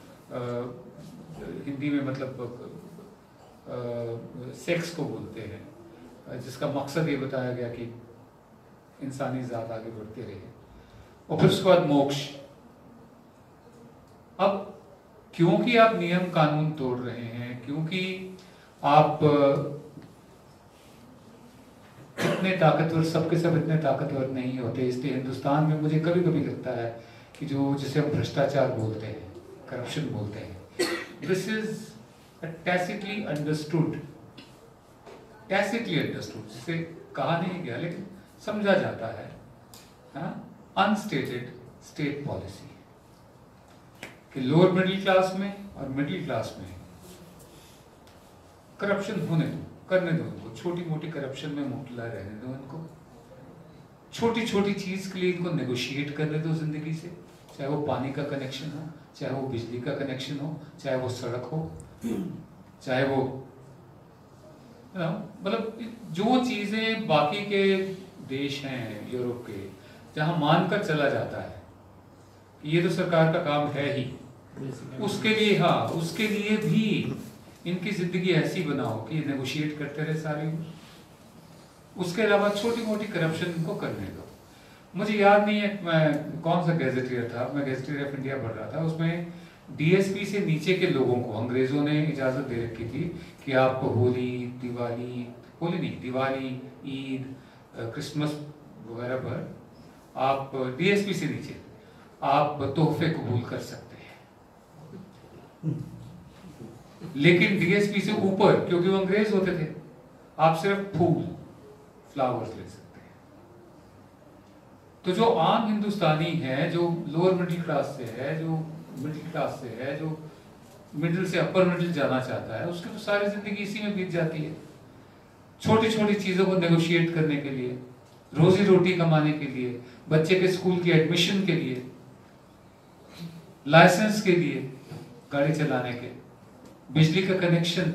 हिंदी में मतलब सेक्स को बोलते हैं, जिसका मकसद ये बताया गया कि इंसानी जात आगे बढ़ते रहे। और फिर उसके बाद मोक्ष। अब क्योंकि आप नियम कानून तोड़ रहे हैं, क्योंकि आप इतने ताकतवर, सबके सब इतने ताकतवर नहीं होते, इसलिए हिंदुस्तान में मुझे कभी कभी लगता है कि जिसे हम भ्रष्टाचार बोलते हैं, करप्शन बोलते हैं, दिस इज टैसिटली अंडरस्टूड, जिसे कहा नहीं गया लेकिन समझा जाता है, अनस्टेटेड स्टेट पॉलिसी कि लोअर मिडिल क्लास में और मिडिल क्लास में करप्शन होने दो, करने दो इनको, छोटी मोटी करप्शन में मुब्तला रहने दो इनको, छोटी छोटी चीज के लिए इनको नेगोशिएट करने दो जिंदगी से, चाहे वो पानी का कनेक्शन हो, चाहे वो बिजली का कनेक्शन हो, चाहे वो सड़क हो, चाहे वो मतलब जो चीजें बाकी के देश हैं यूरोप के, जहां मानकर चला जाता है कि ये तो सरकार का काम है ही, उसके लिए, हाँ, उसके लिए भी इनकी जिंदगी ऐसी बनाओ कि नेगोशिएट करते रहे सारी। उसके अलावा छोटी मोटी करप्शन इनको करने दो। मुझे याद नहीं है मैं कौन सा गैजेटियर था, मैं गैजेटियर ऑफ इंडिया पढ़ रहा था, उसमें डीएसपी से नीचे के लोगों को अंग्रेजों ने इजाजत दे रखी थी कि आप होली नहीं, दिवाली, ईद, क्रिसमस वगैरह पर आप डीएसपी से नीचे आप तोहफे कबूल कर सकते हैं, लेकिन डीएसपी से ऊपर, क्योंकि वो अंग्रेज होते थे, आप सिर्फ फूल, फ्लावर्स ले सकते हैं। तो जो आम हिंदुस्तानी है, जो लोअर मिडिल क्लास से है, जो मिडिल क्लास से है, जो मिडिल से अपर मिडिल जाना चाहता है, उसकी तो सारी जिंदगी इसी में बीत जाती है, छोटी छोटी चीजों को नेगोशिएट करने के लिए, रोजी रोटी कमाने के लिए, बच्चे के स्कूल की एडमिशन के लिए, लाइसेंस के लिए, गाड़ी चलाने के, बिजली का कनेक्शन,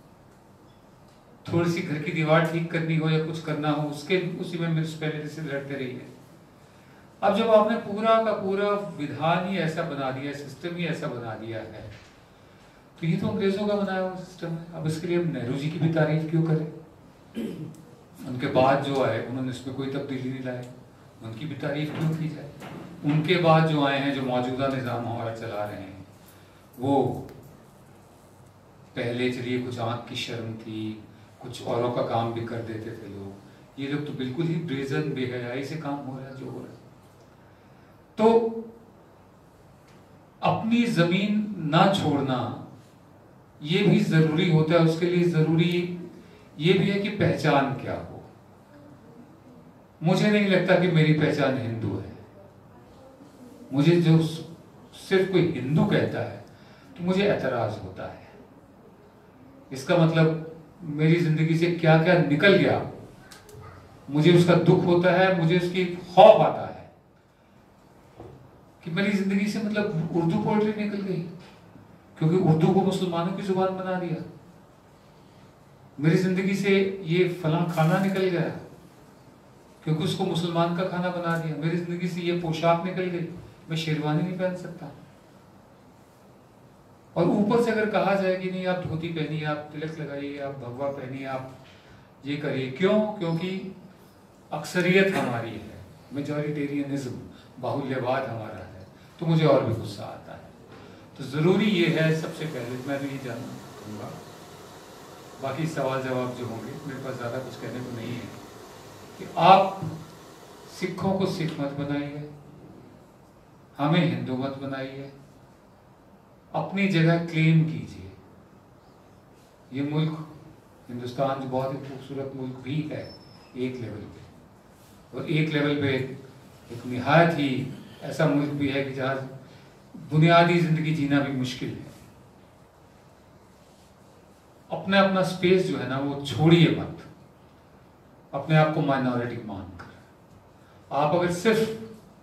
थोड़ी सी घर की दीवार ठीक करनी हो या कुछ करना हो, उसके उसी में म्यूनिसिपैलिटी से लड़ते रहिए। अब जब आपने पूरा का पूरा विधान ही ऐसा बना दिया, सिस्टम ही ऐसा बना दिया है, तो ये तो अंग्रेजों का बनाया हुआ सिस्टम है। अब इसके लिए हम नेहरू जी की भी तारीफ क्यों करें? उनके बाद जो आए उन्होंने इसमें कोई तब्दीली नहीं लाई, उनकी भी तारीफ क्यों की जाए? उनके बाद जो आए हैं, जो मौजूदा निज़ाम हमारा चला रहे हैं, वो पहले चलिए कुछ आंख की शर्म थी, कुछ औरों का काम भी कर देते थे लोग, ये लोग तो बिल्कुल ही ब्रेजन बेहयाई से काम हो रहा है जो हो रहा है। तो अपनी जमीन ना छोड़ना ये भी जरूरी होता है। उसके लिए जरूरी ये भी है कि पहचान क्या हो। मुझे नहीं लगता कि मेरी पहचान हिंदू है। मुझे जो सिर्फ कोई हिंदू कहता है तो मुझे ऐतराज होता है। इसका मतलब मेरी जिंदगी से क्या क्या निकल गया, मुझे उसका दुख होता है, मुझे उसकी खौफ आता है कि मेरी जिंदगी से मतलब उर्दू पोएट्री निकल गई, क्योंकि उर्दू को मुसलमानों की जुबान बना दिया। मेरी जिंदगी से ये फलां खाना निकल गया, क्योंकि उसको मुसलमान का खाना बना दिया। मेरी जिंदगी से ये पोशाक निकल गई, मैं शेरवानी नहीं पहन सकता। और ऊपर से अगर कहा जाए कि नहीं आप धोती पहनिए, आप तिलक लगाइए, आप भगवा पहनिए, आप ये करिए, क्यों? क्योंकि अक्सरियत हमारी है, मेजॉरिटेरियनिज्म, बाहुल्यवाद हमारा है, तो मुझे और भी गुस्सा आता है। तो जरूरी ये है, सबसे पहले मैं तो ये जानना चाहूँगा, बाकी सवाल जवाब जो होंगे, मेरे पास ज़्यादा कुछ कहने को नहीं है, कि आप सिखों को सिख मत बनाइए, हमें हिंदू मत बनाइए, अपनी जगह क्लेम कीजिए। ये मुल्क हिंदुस्तान जो बहुत ही खूबसूरत मुल्क भी है एक लेवल पे, और एक लेवल पे एक निहायत ही ऐसा मुल्क भी है कि जहाँ बुनियादी जिंदगी जीना भी मुश्किल है। अपना अपना स्पेस जो है ना वो छोड़िए मत, अपने आप को माइनॉरिटी मानकर। आप अगर सिर्फ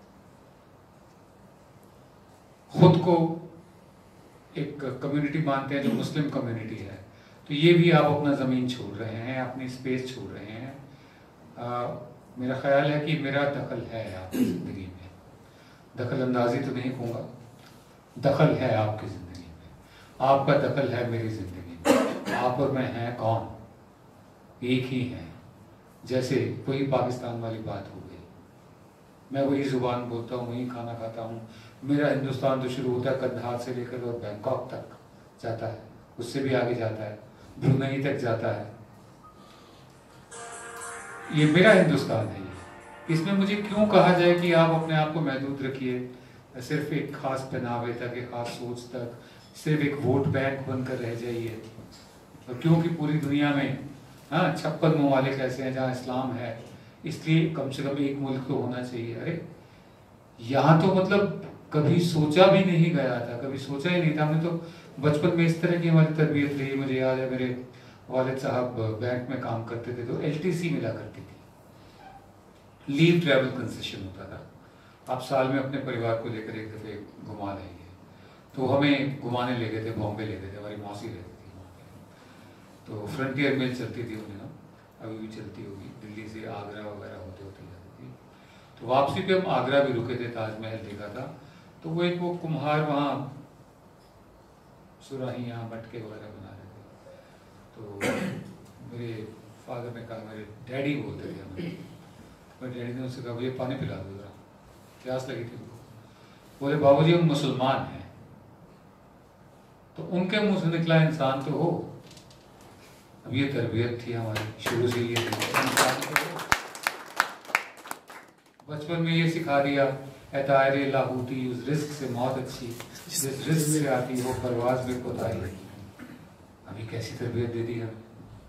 खुद को एक कम्युनिटी मानते हैं जो मुस्लिम कम्युनिटी है, तो ये भी आप अपना ज़मीन छोड़ रहे हैं, अपनी स्पेस छोड़ रहे हैं। मेरा ख्याल है कि मेरा दखल है आपकी ज़िंदगी में, दखल अंदाजी तो नहीं कहूँगा, दखल है आपकी ज़िंदगी में, आपका दखल है मेरी ज़िंदगी में। आप और मैं हैं कौन? एक ही हैं। जैसे वही पाकिस्तान वाली बात हो गई, मैं वही ज़ुबान बोलता हूँ, वही खाना खाता हूँ। मेरा हिंदुस्तान तो शुरू होता है कंधार से लेकर और बैंकॉक तक जाता है, उससे भी आगे जाता है, ब्रुनई तक जाता है। ये मेरा हिंदुस्तान है। ये इसमें मुझे क्यों कहा जाए कि आप अपने आप को महदूद रखिए सिर्फ एक खास पहनावे तक, एक खास सोच तक, सिर्फ एक वोट बैंक बनकर रह जाइए। और क्योंकि पूरी दुनिया में 56 ममालिक ऐसे हैं जहाँ इस्लाम है, इसलिए कम से कम एक मुल्क तो होना चाहिए। अरे यहाँ तो मतलब कभी सोचा भी नहीं गया था, कभी सोचा ही नहीं था। हमने तो बचपन में इस तरह की हमारी तरबियत रही। मुझे याद है मेरे वालिद साहब बैंक में काम करते थे तो LTC मिला करती थी, लीव ट्रैवल कंसेशन होता था। आप साल में अपने परिवार को लेकर एक दफ़े घुमा लेंगे, तो हमें घुमाने ले गए थे, बॉम्बे ले गए थे, हमारी मौसी रहती थी वहाँ पे। तो फ्रंटियर मेल चलती थी उन दिनों, अभी भी चलती होगी, दिल्ली से आगरा वगैरह होते होते जाती थी। तो वापसी पे हम आगरा भी रुके थे, ताजमहल देखा था। तो वो एक वो कुम्हार वहाँ सुराहियाँ मटके वगैरह बना रहे थे। तो मेरे फादर ने कहा, मेरे डैडी बोलते थे हमें, मेरे डैडी ने उससे कहा भैया पानी पिला दो जरा, प्यास लगी थी उनको। बोले बाबूजी हम मुसलमान हैं। तो उनके मुंह से निकला इंसान तो हो। अब ये तरबियत थी हमारी शुरू से, ये इंसान तो हो। बचपन में ये सिखा दिया एतायरे लाहूती, उस रिस्क से मौत अच्छी जिस रिस्क से आती हो परवाज में कोताही। अभी कैसी तरबियत दे दी हमें,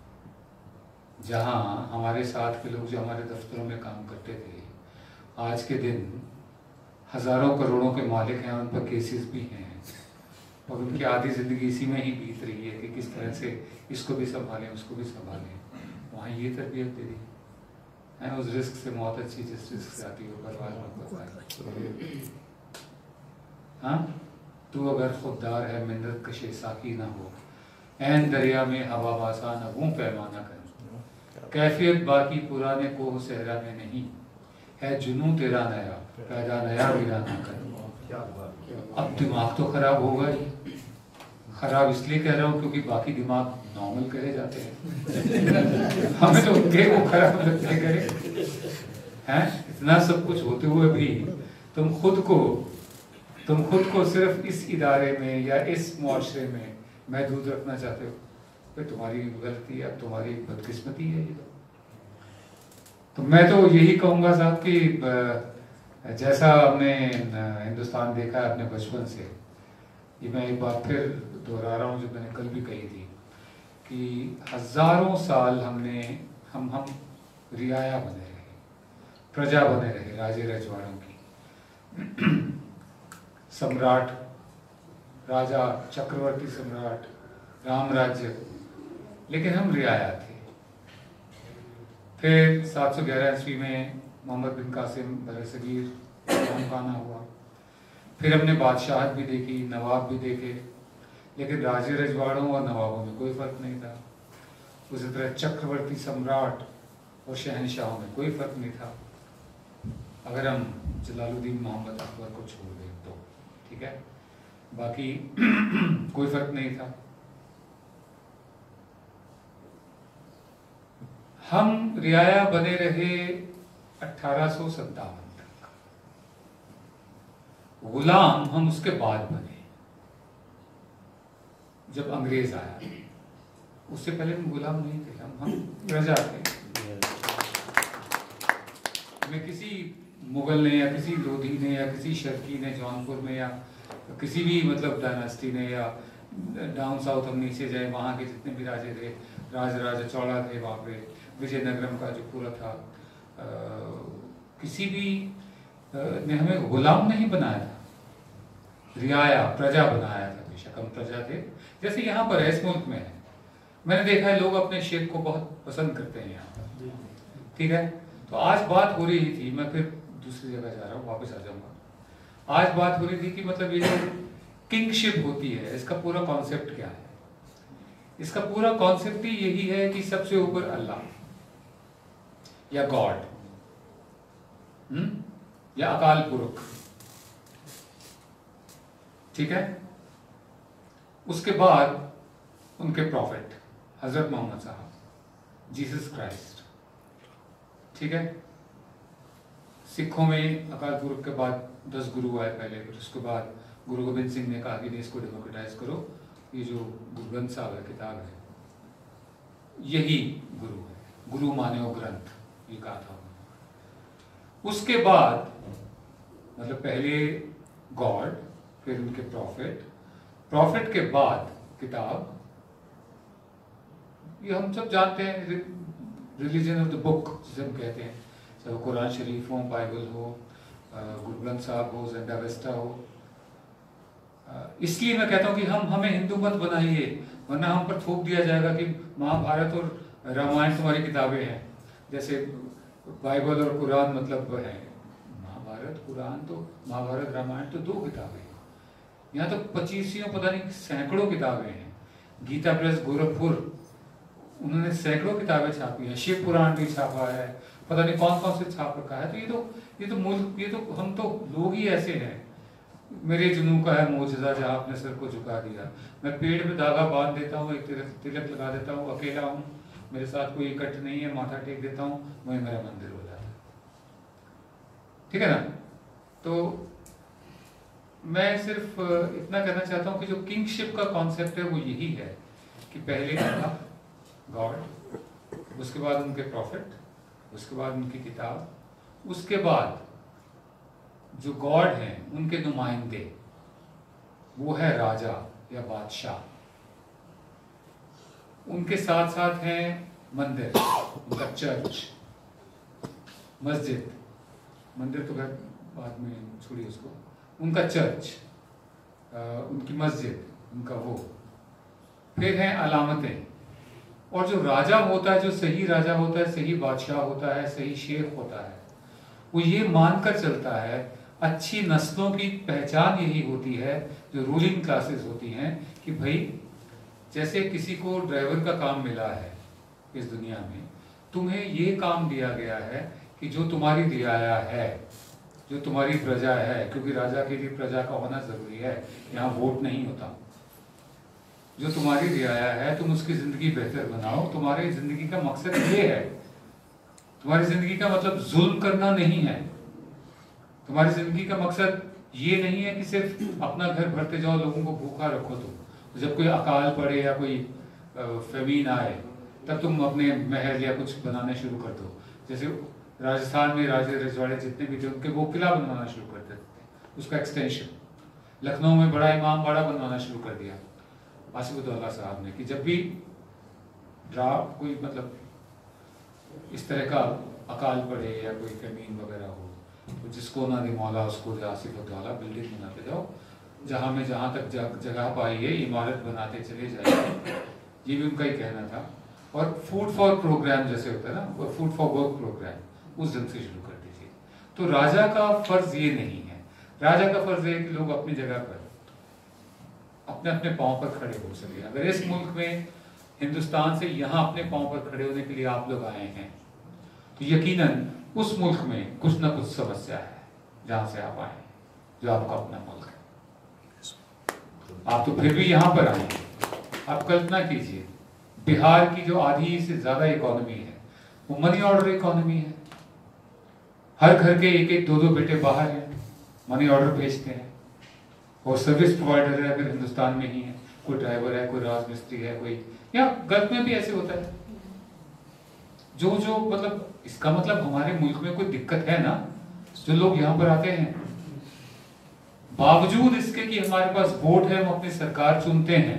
जहाँ हमारे साथ के लोग जो हमारे दफ्तरों में काम करते थे आज के दिन हजारों करोड़ों के मालिक हैं, उन पर केसेस भी हैं और उनकी आधी जिंदगी इसी में ही बीत रही है कि किस तरह से इसको भी संभालें उसको भी संभालें। वहाँ ये तरबियत दे दी है, उस रिस्क से मौत अच्छी जिस रिस्क से आती हो परवाज में कोताही। हाँ, तू अगर खुददार है मिन्नत कशे साकी ना हो, ऐन दरिया में हवा बासा न वो पैमाना कर। कैफियत बाकी पुराने कोह सहरा में नहीं है, जुनू तेरा नया पैदा नया वीराना कर। अब दिमाग तो खराब होगा ही। खराब इसलिए कह रहा हूँ क्योंकि बाकी दिमाग नॉर्मल कहे जाते हैं हमें तो उनके वो खराब लगते करे हैं। इतना सब कुछ होते हुए भी तुम खुद को सिर्फ इस इदारे में या इस मुआशरे में महदूद रखना चाहते हो, तो तुम्हारी गलती है, तुम्हारी बदकिस्मती है ये। तो मैं तो यही कहूँगा साहब कि जैसा हमने हिंदुस्तान देखा है अपने बचपन से, ये मैं एक बात फिर दोहरा रहा हूँ जो मैंने कल भी कही थी कि हजारों साल हम रियाया बने रहे, प्रजा बने रहे राजे रजवाड़ों की। सम्राट, राजा, चक्रवर्ती सम्राट, राम राज्य, लेकिन हम रियाया थे। फिर 711 ईस्वी में मोहम्मद बिन कासिम बरसगीर खाना हुआ। फिर हमने बादशाहत भी देखी, नवाब भी देखे, लेकिन राजे रजवाड़ों और नवाबों में कोई फर्क नहीं था। उसी तरह चक्रवर्ती सम्राट और शहनशाहों में कोई फर्क नहीं था, अगर हम जलालुद्दीन मोहम्मद अकबर को छोड़ दें तो, ठीक है, बाकी कोई फर्क नहीं था। हम रियाया बने रहे 1857 तक। गुलाम हम उसके बाद बने जब अंग्रेज आया। उससे पहले हम गुलाम नहीं थे, हम प्रजा थे। हमें किसी मुगल ने या किसी लोधी ने या किसी शर्की ने जौनपुर में या किसी भी मतलब डायनास्टी ने या डाउन साउथ हम नीचे जाए वहाँ के जितने भी राजे थे, राजा चौड़ा थे वहाँ पे, विजयनगरम का जो पूरा था, किसी भी ने हमें गुलाम नहीं बनाया था, रियाया प्रजा बनाया था। बेशक हम प्रजा थे, जैसे यहाँ पर है, इस मुल्क में है। मैंने देखा है लोग अपने शेख को बहुत पसंद करते हैं यहाँ पर, ठीक है। तो आज बात हो रही थी, मैं फिर दूसरी जगह जा रहा हूँ, वापस आ जाऊंगा। आज बात हो रही थी कि मतलब ये जो किंगशिप होती है, इसका पूरा कॉन्सेप्ट क्या है। इसका पूरा कॉन्सेप्ट ही यही है कि सबसे ऊपर अल्लाह या गॉड, या अकाल पुरख, ठीक है। उसके बाद उनके प्रॉफिट हजरत मोहम्मद साहब, जीसस क्राइस्ट, ठीक है। सिखों में अकाल पुरख के बाद 10 गुरु आए पहले, फिर उसके बाद गुरु गोबिंद सिंह ने कहा कि नहीं, इसको डेमोक्रेटाइज करो। ये जो गुरु ग्रंथ साहब है, किताब है, यही गुरु है, गुरु माने वो ग्रंथ, ये कहा था उन्होंने। उसके बाद मतलब पहले गॉड, फिर उनके प्रॉफिट के बाद किताब। ये हम सब जानते हैं, रिलीजन ऑफ द बुक जिसे हम कहते हैं, चाहे कुरान शरीफ हो, बाइबल हो, गुरु ग्रंथ साहब हो, ज़ेंडावेस्टा हो। इसलिए मैं कहता हूँ कि हमें हिंदू मत बनाइए, वरना हम पर थोप दिया जाएगा कि महाभारत और रामायण तुम्हारी किताबें हैं। जैसे बाइबल और कुरान मतलब है, महाभारत कुरान तो, महाभारत रामायण तो 2 किताबें हैं। यहाँ तो 25 पता नहीं सैकड़ों किताबें हैं। गीता प्रेस गोरखपुर, उन्होंने सैकड़ों किताबें छापी हैं, शिव पुराण भी छापा है, पता नहीं कौन कौन से छाप रखा है। तो ये तो हम तो लोग ही ऐसे हैं मेरे जुनून का है मोजज़ा जहाँ अपने सर को झुका दिया। मैं पेड़ पे धागा बांध देता हूँ, एक तिलक लगा देता हूँ, अकेला हूँ, मेरे साथ कोई इकट्ठ नहीं है, माथा टेक देता हूँ, वही मेरा मंदिर हो जाता है। ठीक है ना? तो मैं सिर्फ इतना कहना चाहता हूँ कि जो किंगशिप का कॉन्सेप्ट है वो यही है कि पहले अल्लाह, गॉड, उसके बाद उनके प्रॉफिट, उसके बाद उनकी किताब, उसके बाद जो गॉड हैं उनके नुमाइंदे, वो है राजा या बादशाह, उनके साथ साथ हैं मंदिर, उनका चर्च, मस्जिद, मंदिर तो बाद में छोड़िए उसको, उनका चर्च, उनकी मस्जिद, उनका वो, फिर हैं अलामतें। और जो राजा होता है, जो सही राजा होता है, सही बादशाह होता है, सही शेख होता है, वो ये मानकर चलता है, अच्छी नस्लों की पहचान यही होती है, जो रूलिंग क्लासेस होती हैं, कि भाई जैसे किसी को ड्राइवर का काम मिला है इस दुनिया में, तुम्हें ये काम दिया गया है कि जो तुम्हारी रियाया है, जो तुम्हारी प्रजा है, क्योंकि राजा के लिए प्रजा का होना जरूरी है, यहाँ वोट नहीं होता, जो तुम्हारी रियाया है तुम उसकी जिंदगी बेहतर बनाओ। तुम्हारी जिंदगी का मकसद ये है, तुम्हारी जिंदगी का मतलब जुल्म करना नहीं है, तुम्हारी जिंदगी का मकसद ये नहीं है कि सिर्फ अपना घर भरते जाओ, लोगों को भूखा रखो। तुम जब कोई अकाल पड़े या कोई फेमीन आए तब तुम अपने महल या कुछ बनाने शुरू कर दो। जैसे राजस्थान में राजे रजवाड़े जितने भी थे उनके वो किला बनवाना शुरू कर देते थे, उसका एक्सटेंशन। लखनऊ में बड़ा इमाम बाड़ा बनवाना शुरू कर दिया आसिफुद्दौला साहब ने, कि जब भी कोई मतलब इस तरह का अकाल पड़े या कोई फेमीन वगैरह हो, तो जिसको ना दे मौला उसको आसिफुद्दौला, बिल्डिंग बनाते जाओ, जहाँ तक जगह पाई है इमारत बनाते चले जाएंगे। ये भी उनका ही कहना था। और फूड फॉर प्रोग्राम जैसे होता है ना, फूड फॉर वर्क प्रोग्राम, उस दिन से शुरू कर दीजिए। तो राजा का फर्ज ये नहीं है, राजा का फर्ज है कि लोग अपनी जगह पर अपने अपने पांव पर खड़े हो सके। अगर इस मुल्क में, हिंदुस्तान से यहाँ अपने पांव पर खड़े होने के लिए आप लोग आए हैं, तो यकीनन उस मुल्क में कुछ ना कुछ समस्या है जहां से आप आए, जो आपका अपना मुल्क है। आप तो फिर भी यहाँ पर आए। आप कल्पना कीजिए, बिहार की जो आधी से ज्यादा इकोनॉमी है वो मनी ऑर्डर इकोनॉमी है। हर घर के एक एक दो दो बेटे बाहर हैं, मनी ऑर्डर भेजते हैं, और सर्विस प्रोवाइडर है अगर हिंदुस्तान में ही है, कोई ड्राइवर है, कोई राजमिस्त्री है, कोई, या गल्फ में भी ऐसे होता है। जो मतलब इसका मतलब हमारे मुल्क में कोई दिक्कत है ना, जो लोग यहाँ पर आते हैं, बावजूद इसके कि हमारे पास वोट है, हम अपनी सरकार चुनते हैं।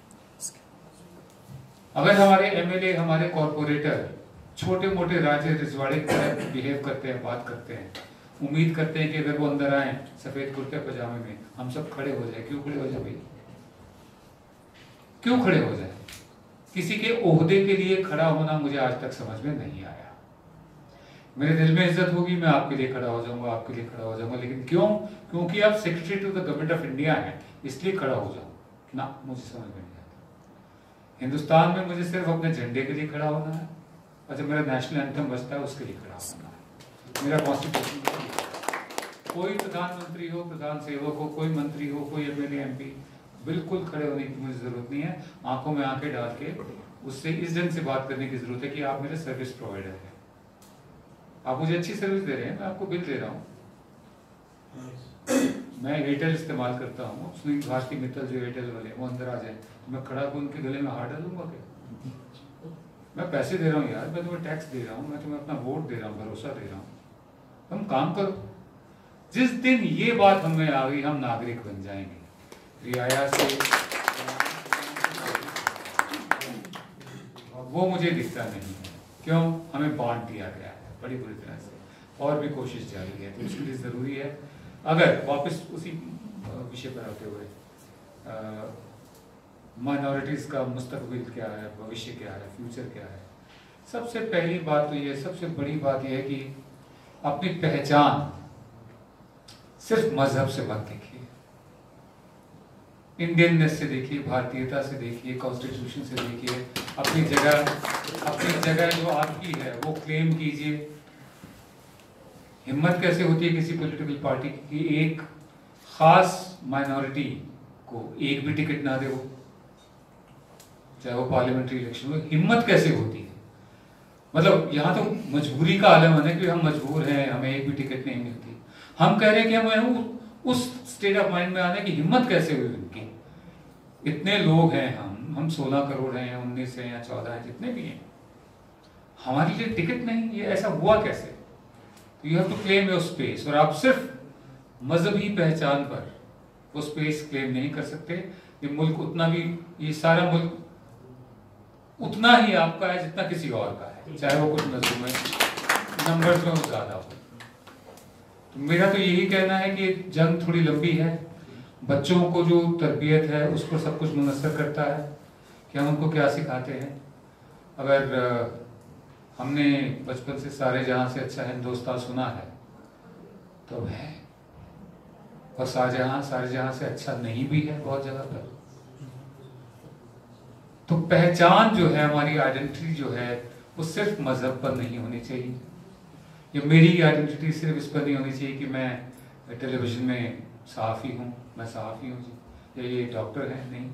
अगर हमारे एमएलए, हमारे कॉर्पोरेटर छोटे मोटे राजे रिजवाड़े की तरह बिहेव करते हैं, बात करते हैं, उम्मीद करते हैं कि अगर वो अंदर आए सफेद कुर्ते पजामे में, हम सब खड़े हो जाए। क्यों खड़े हो जाए भाई? क्यों खड़े हो जाए? किसी के ओहदे के लिए खड़ा होना मुझे आज तक समझ में नहीं आया। मेरे दिल में इज्जत होगी, मैं आपके लिए खड़ा हो जाऊंगा, आपके लिए खड़ा हो जाऊंगा, लेकिन क्यों? क्योंकि आप secretary to the government of India हैं, इसलिए खड़ा हो जाऊं ना, मुझे समझ में नहीं आता। हिंदुस्तान में मुझे सिर्फ अपने झंडे के लिए खड़ा होना है, और जब मेरा नेशनल एंथम बजता है उसके लिए खड़ा होना है। मेरा कॉन्स्टिट्यूशन, कोई प्रधानमंत्री हो, प्रधान सेवक हो, कोई मंत्री हो, कोई एमएलए एमपी, बिल्कुल खड़े होने की मुझे जरूरत नहीं है। आंखों में आंखें डाल के उससे इस ढंग से बात करने की जरूरत है कि आप मेरे सर्विस प्रोवाइडर हैं, आप मुझे अच्छी सर्विस दे रहे हैं, मैं आपको बिल दे रहा हूँ। मैं एयरटेल इस्तेमाल करता हूँ, सुनील भारती मित्तल जो एयरटेल वाले वो अंदर आ जाए तो मैं खड़ा होकर उनके गले में हाथ डालूंगा क्या? मैं पैसे दे रहा हूँ यार, मैं तुम्हें टैक्स दे रहा हूँ, मैं तुम्हें अपना वोट दे रहा हूँ, भरोसा दे रहा हूँ, हम काम करो। जिस दिन ये बात हमें आ गई, हम नागरिक बन जाएंगे। रियाया से वो मुझे दिखता नहीं है। क्यों? हमें बांट दिया गया है बड़ी बुरी तरह से, और भी कोशिश जारी है। तो इसके लिए ज़रूरी है, अगर वापस उसी विषय पर आते हुए, माइनॉरिटीज़ का मुस्तकबिल क्या है, भविष्य क्या है, फ्यूचर क्या है, सबसे पहली बात तो ये, सबसे बड़ी बात यह है कि अपनी पहचान सिर्फ मजहब से मत देखिए, इंडियननेस से देखिए, भारतीयता से देखिए, कॉन्स्टिट्यूशन से देखिए। अपनी जगह जो आपकी है वो क्लेम कीजिए। हिम्मत कैसे होती है किसी पॉलिटिकल पार्टी की एक खास माइनॉरिटी को एक भी टिकट ना दे, वो चाहे वो पार्लियामेंट्री इलेक्शन में, हिम्मत कैसे होती है? मतलब यहाँ तो मजबूरी का आलम है कि हम मजबूर हैं, हमें एक भी टिकट नहीं मिलती। हम कह रहे हैं कि हमें उस स्टेट ऑफ माइंड में आने की हिम्मत कैसे हुई उनकी? इतने लोग हैं, हम 16 करोड़ हैं, 19 हैं या 14 हैं, जितने भी हैं, हमारे लिए टिकट नहीं, ये ऐसा हुआ कैसे? तो you have to claim your space, और आप सिर्फ मजहबी पहचान पर वो स्पेस क्लेम नहीं कर सकते। ये मुल्क उतना भी, ये सारा मुल्क उतना ही आपका है जितना किसी और का है, चाहे वो कुछ नजरों में नंबर्स में वो ज्यादा हो। तो मेरा तो यही कहना है कि जंग थोड़ी लंबी है, बच्चों को जो तरबियत है उस पर सब कुछ मुनसर करता है कि हम उनको क्या सिखाते हैं। अगर हमने बचपन से सारे जहां से अच्छा हिंदुस्तान सुना है तो है, और सारे जहां से अच्छा नहीं भी है बहुत जगह पर। तो पहचान जो है, हमारी आइडेंटिटी जो है, वो सिर्फ मजहब पर नहीं होनी चाहिए, या मेरी आइडेंटिटी सिर्फ इस पर नहीं होनी चाहिए कि मैं टेलीविजन में सहाफ़ी हूँ, मैं सहाफ़ी हूँ जी, या ये डॉक्टर है, नहीं,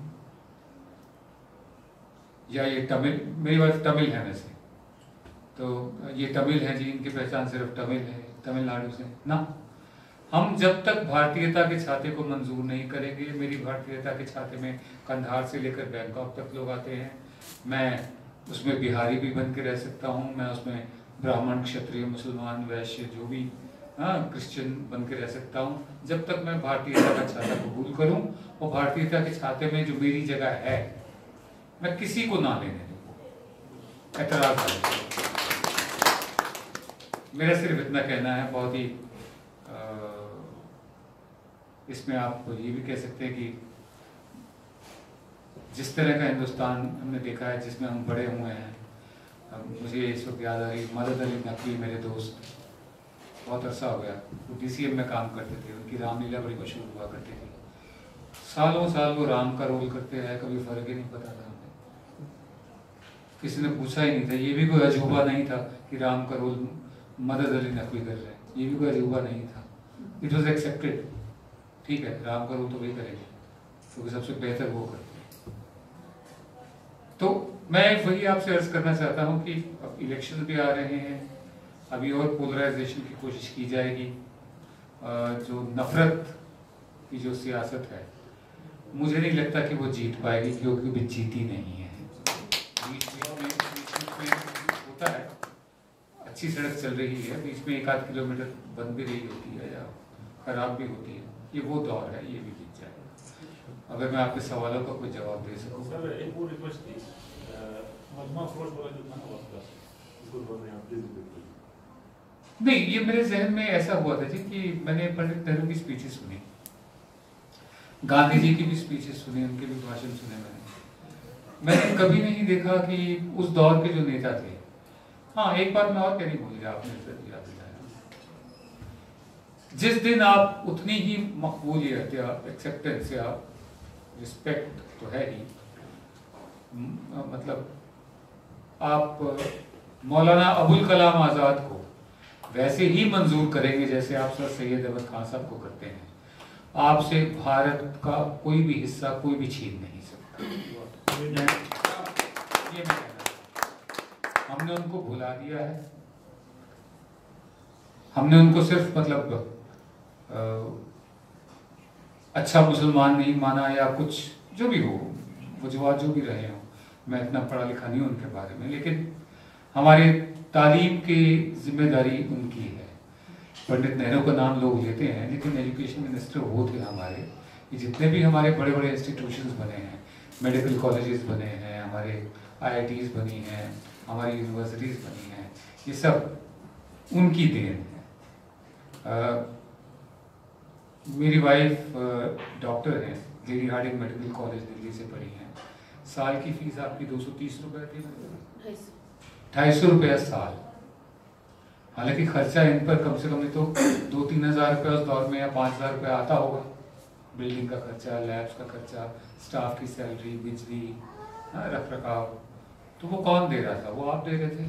या ये तमिल, मेरी वाइफ तमिल है वैसे, तो ये तमिल है जी, इनकी पहचान सिर्फ तमिल है, तमिलनाडु से ना। हम जब तक भारतीयता के छाते को मंजूर नहीं करेंगे, मेरी भारतीयता के छाते में कंधार से लेकर बैंकॉक तक लोग आते हैं, मैं उसमें बिहारी भी बन के रह सकता हूँ, मैं उसमें ब्राह्मण, क्षत्रिय, मुसलमान, वैश्य, जो भी क्रिश्चियन बन के रह सकता हूँ, जब तक मैं भारतीयता का छाता कबूल करूँ और भारतीयता के छाते में जो मेरी जगह है मैं किसी को ना लेने दूँ, एतराज। मेरा सिर्फ इतना कहना है, बहुत ही इसमें आप ये भी कह सकते हैं कि जिस तरह का हिंदुस्तान हमने देखा है, जिसमें हम बड़े हुए हैं, मुझे इस वक्त याद आ रही मदद अली नकवी, मेरे दोस्त, बहुत अरसा हो गया, वो DCM में काम करते थे, उनकी रामलीला बड़ी मशहूर हुआ करती थी, सालों साल वो राम का रोल करते रहे, कभी फर्क ही नहीं पता था हमें, किसी ने पूछा ही नहीं था, ये भी कोई अजूबा नहीं था कि राम का रोल मदद अली नकवी कर रहे हैं, ये भी कोई अजूबा नहीं था, इट वॉज एक्सेप्टेड। ठीक है, राम का रोल तो वही करेंगे क्योंकि सबसे बेहतर वो करते हैं। तो मैं वही आपसे अर्ज करना चाहता हूँ कि अब इलेक्शन भी आ रहे हैं, अभी और पोलराइजेशन की कोशिश की जाएगी, जो नफरत की जो सियासत है, मुझे नहीं लगता कि वो जीत पाएगी, क्योंकि भी जीती नहीं है। बीच में होता है, अच्छी सड़क चल रही है, बीच में 1-8 किलोमीटर बंद भी रही होती है या खराब भी होती है, ये वो दौर है, ये भी बीत जाएगा। अगर मैं आपके सवालों का कोई जवाब दे सकूं। सर, एक और रिक्वेस्ट थी, मजमा फ्रोज वाला जो था ना आपका, उसको बोल रहे हैं आप, नहीं, ये मेरे जहन में ऐसा हुआ था जी कि मैंने पंडित नेहरू की स्पीचेस सुनी, गांधी जी की भी स्पीचेस सुनी, उनके भी भाषण सुने मैंने कभी नहीं देखा कि उस दौर के जो नेता थे। हाँ, एक बात मैं और कहनी भूल गया, आपने याद दिलाया, जिस दिन आप उतनी ही मकबूलियत या एक्सेप्टेंस या रिस्पेक्ट तो है ही, मतलब आप मौलाना अबुल कलाम आज़ाद को वैसे ही मंजूर करेंगे जैसे आप सर सैयद अहमद खान साहब को करते हैं, आपसे भारत का कोई भी हिस्सा कोई भी छीन नहीं सकता। ये मैं कहना, हमने उनको भुला दिया है, हमने उनको सिर्फ मतलब अच्छा मुसलमान नहीं माना या कुछ जो भी हो, वजूहात जो भी रहे हो, मैं इतना पढ़ा लिखा नहीं हूं उनके बारे में, लेकिन हमारे तालीम की जिम्मेदारी उनकी है। पंडित नेहरू का नाम लोग लेते हैं, लेकिन एजुकेशन मिनिस्टर वो थे हमारे। ये जितने भी हमारे बड़े बड़े इंस्टीट्यूशंस बने हैं, मेडिकल कॉलेजेस बने हैं, हमारे IITs बनी हैं, हमारी यूनिवर्सिटीज़ बनी हैं, ये सब उनकी देन है। मेरी वाइफ डॉक्टर हैं, lady Hardinge medical college Delhi से पढ़ी हैं, साल की फीस आपकी 230 रुपये थी, 250 रुपया साल। हालांकि खर्चा इन पर कम से कम तो 2-3 हज़ार रुपया उस दौर में या 5,000 रुपया आता होगा, बिल्डिंग का खर्चा, लैब्स का खर्चा, स्टाफ की सैलरी, बिजली, रख रखाव, तो वो कौन दे रहा था? वो आप दे रहे थे,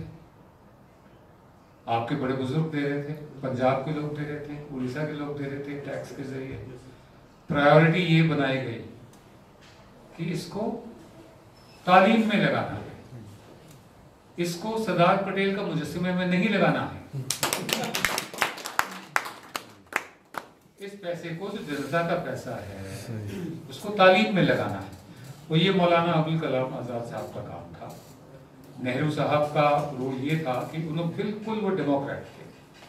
आपके बड़े बुजुर्ग दे रहे थे, पंजाब के लोग दे रहे थे, उड़ीसा के लोग दे रहे थे टैक्स के जरिए। प्रायोरिटी ये बनाई गई कि इसको तालीम में लगाना है, इसको सरदार पटेल का मुजस्समे में नहीं लगाना है, इस पैसे को जो जनता का पैसा है उसको तालीम में लगाना है। तो ये मौलाना अबुल कलाम आजाद साहब का काम था। नेहरू साहब का रोल ये था कि उन्होंने बिल्कुल वो डेमोक्रेट थे।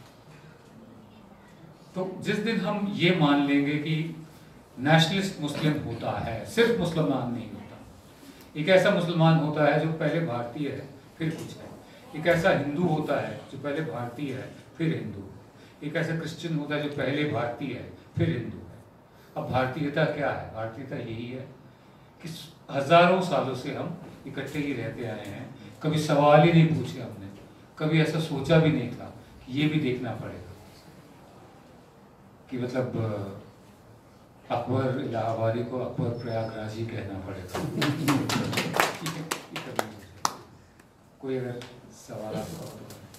तो जिस दिन हम ये मान लेंगे कि नेशनलिस्ट मुस्लिम होता है, सिर्फ मुसलमान नहीं होता, एक ऐसा मुसलमान होता है जो पहले भारतीय है फिर कुछ है, एक ऐसा हिंदू होता है जो पहले भारतीय है फिर हिंदू, एक ऐसा क्रिश्चियन होता है जो पहले भारतीय है फिर हिंदू है। अब भारतीयता क्या है? भारतीयता यही है कि हजारों सालों से हम इकट्ठे ही रहते आए हैं, कभी सवाल ही नहीं पूछे हमने, कभी ऐसा सोचा भी नहीं था कि ये भी देखना पड़ेगा कि मतलब अकबर इलाहाबादी को अकबर प्रयागराजी कहना पड़ेगा। कोई अगर सवाल आपका हो तो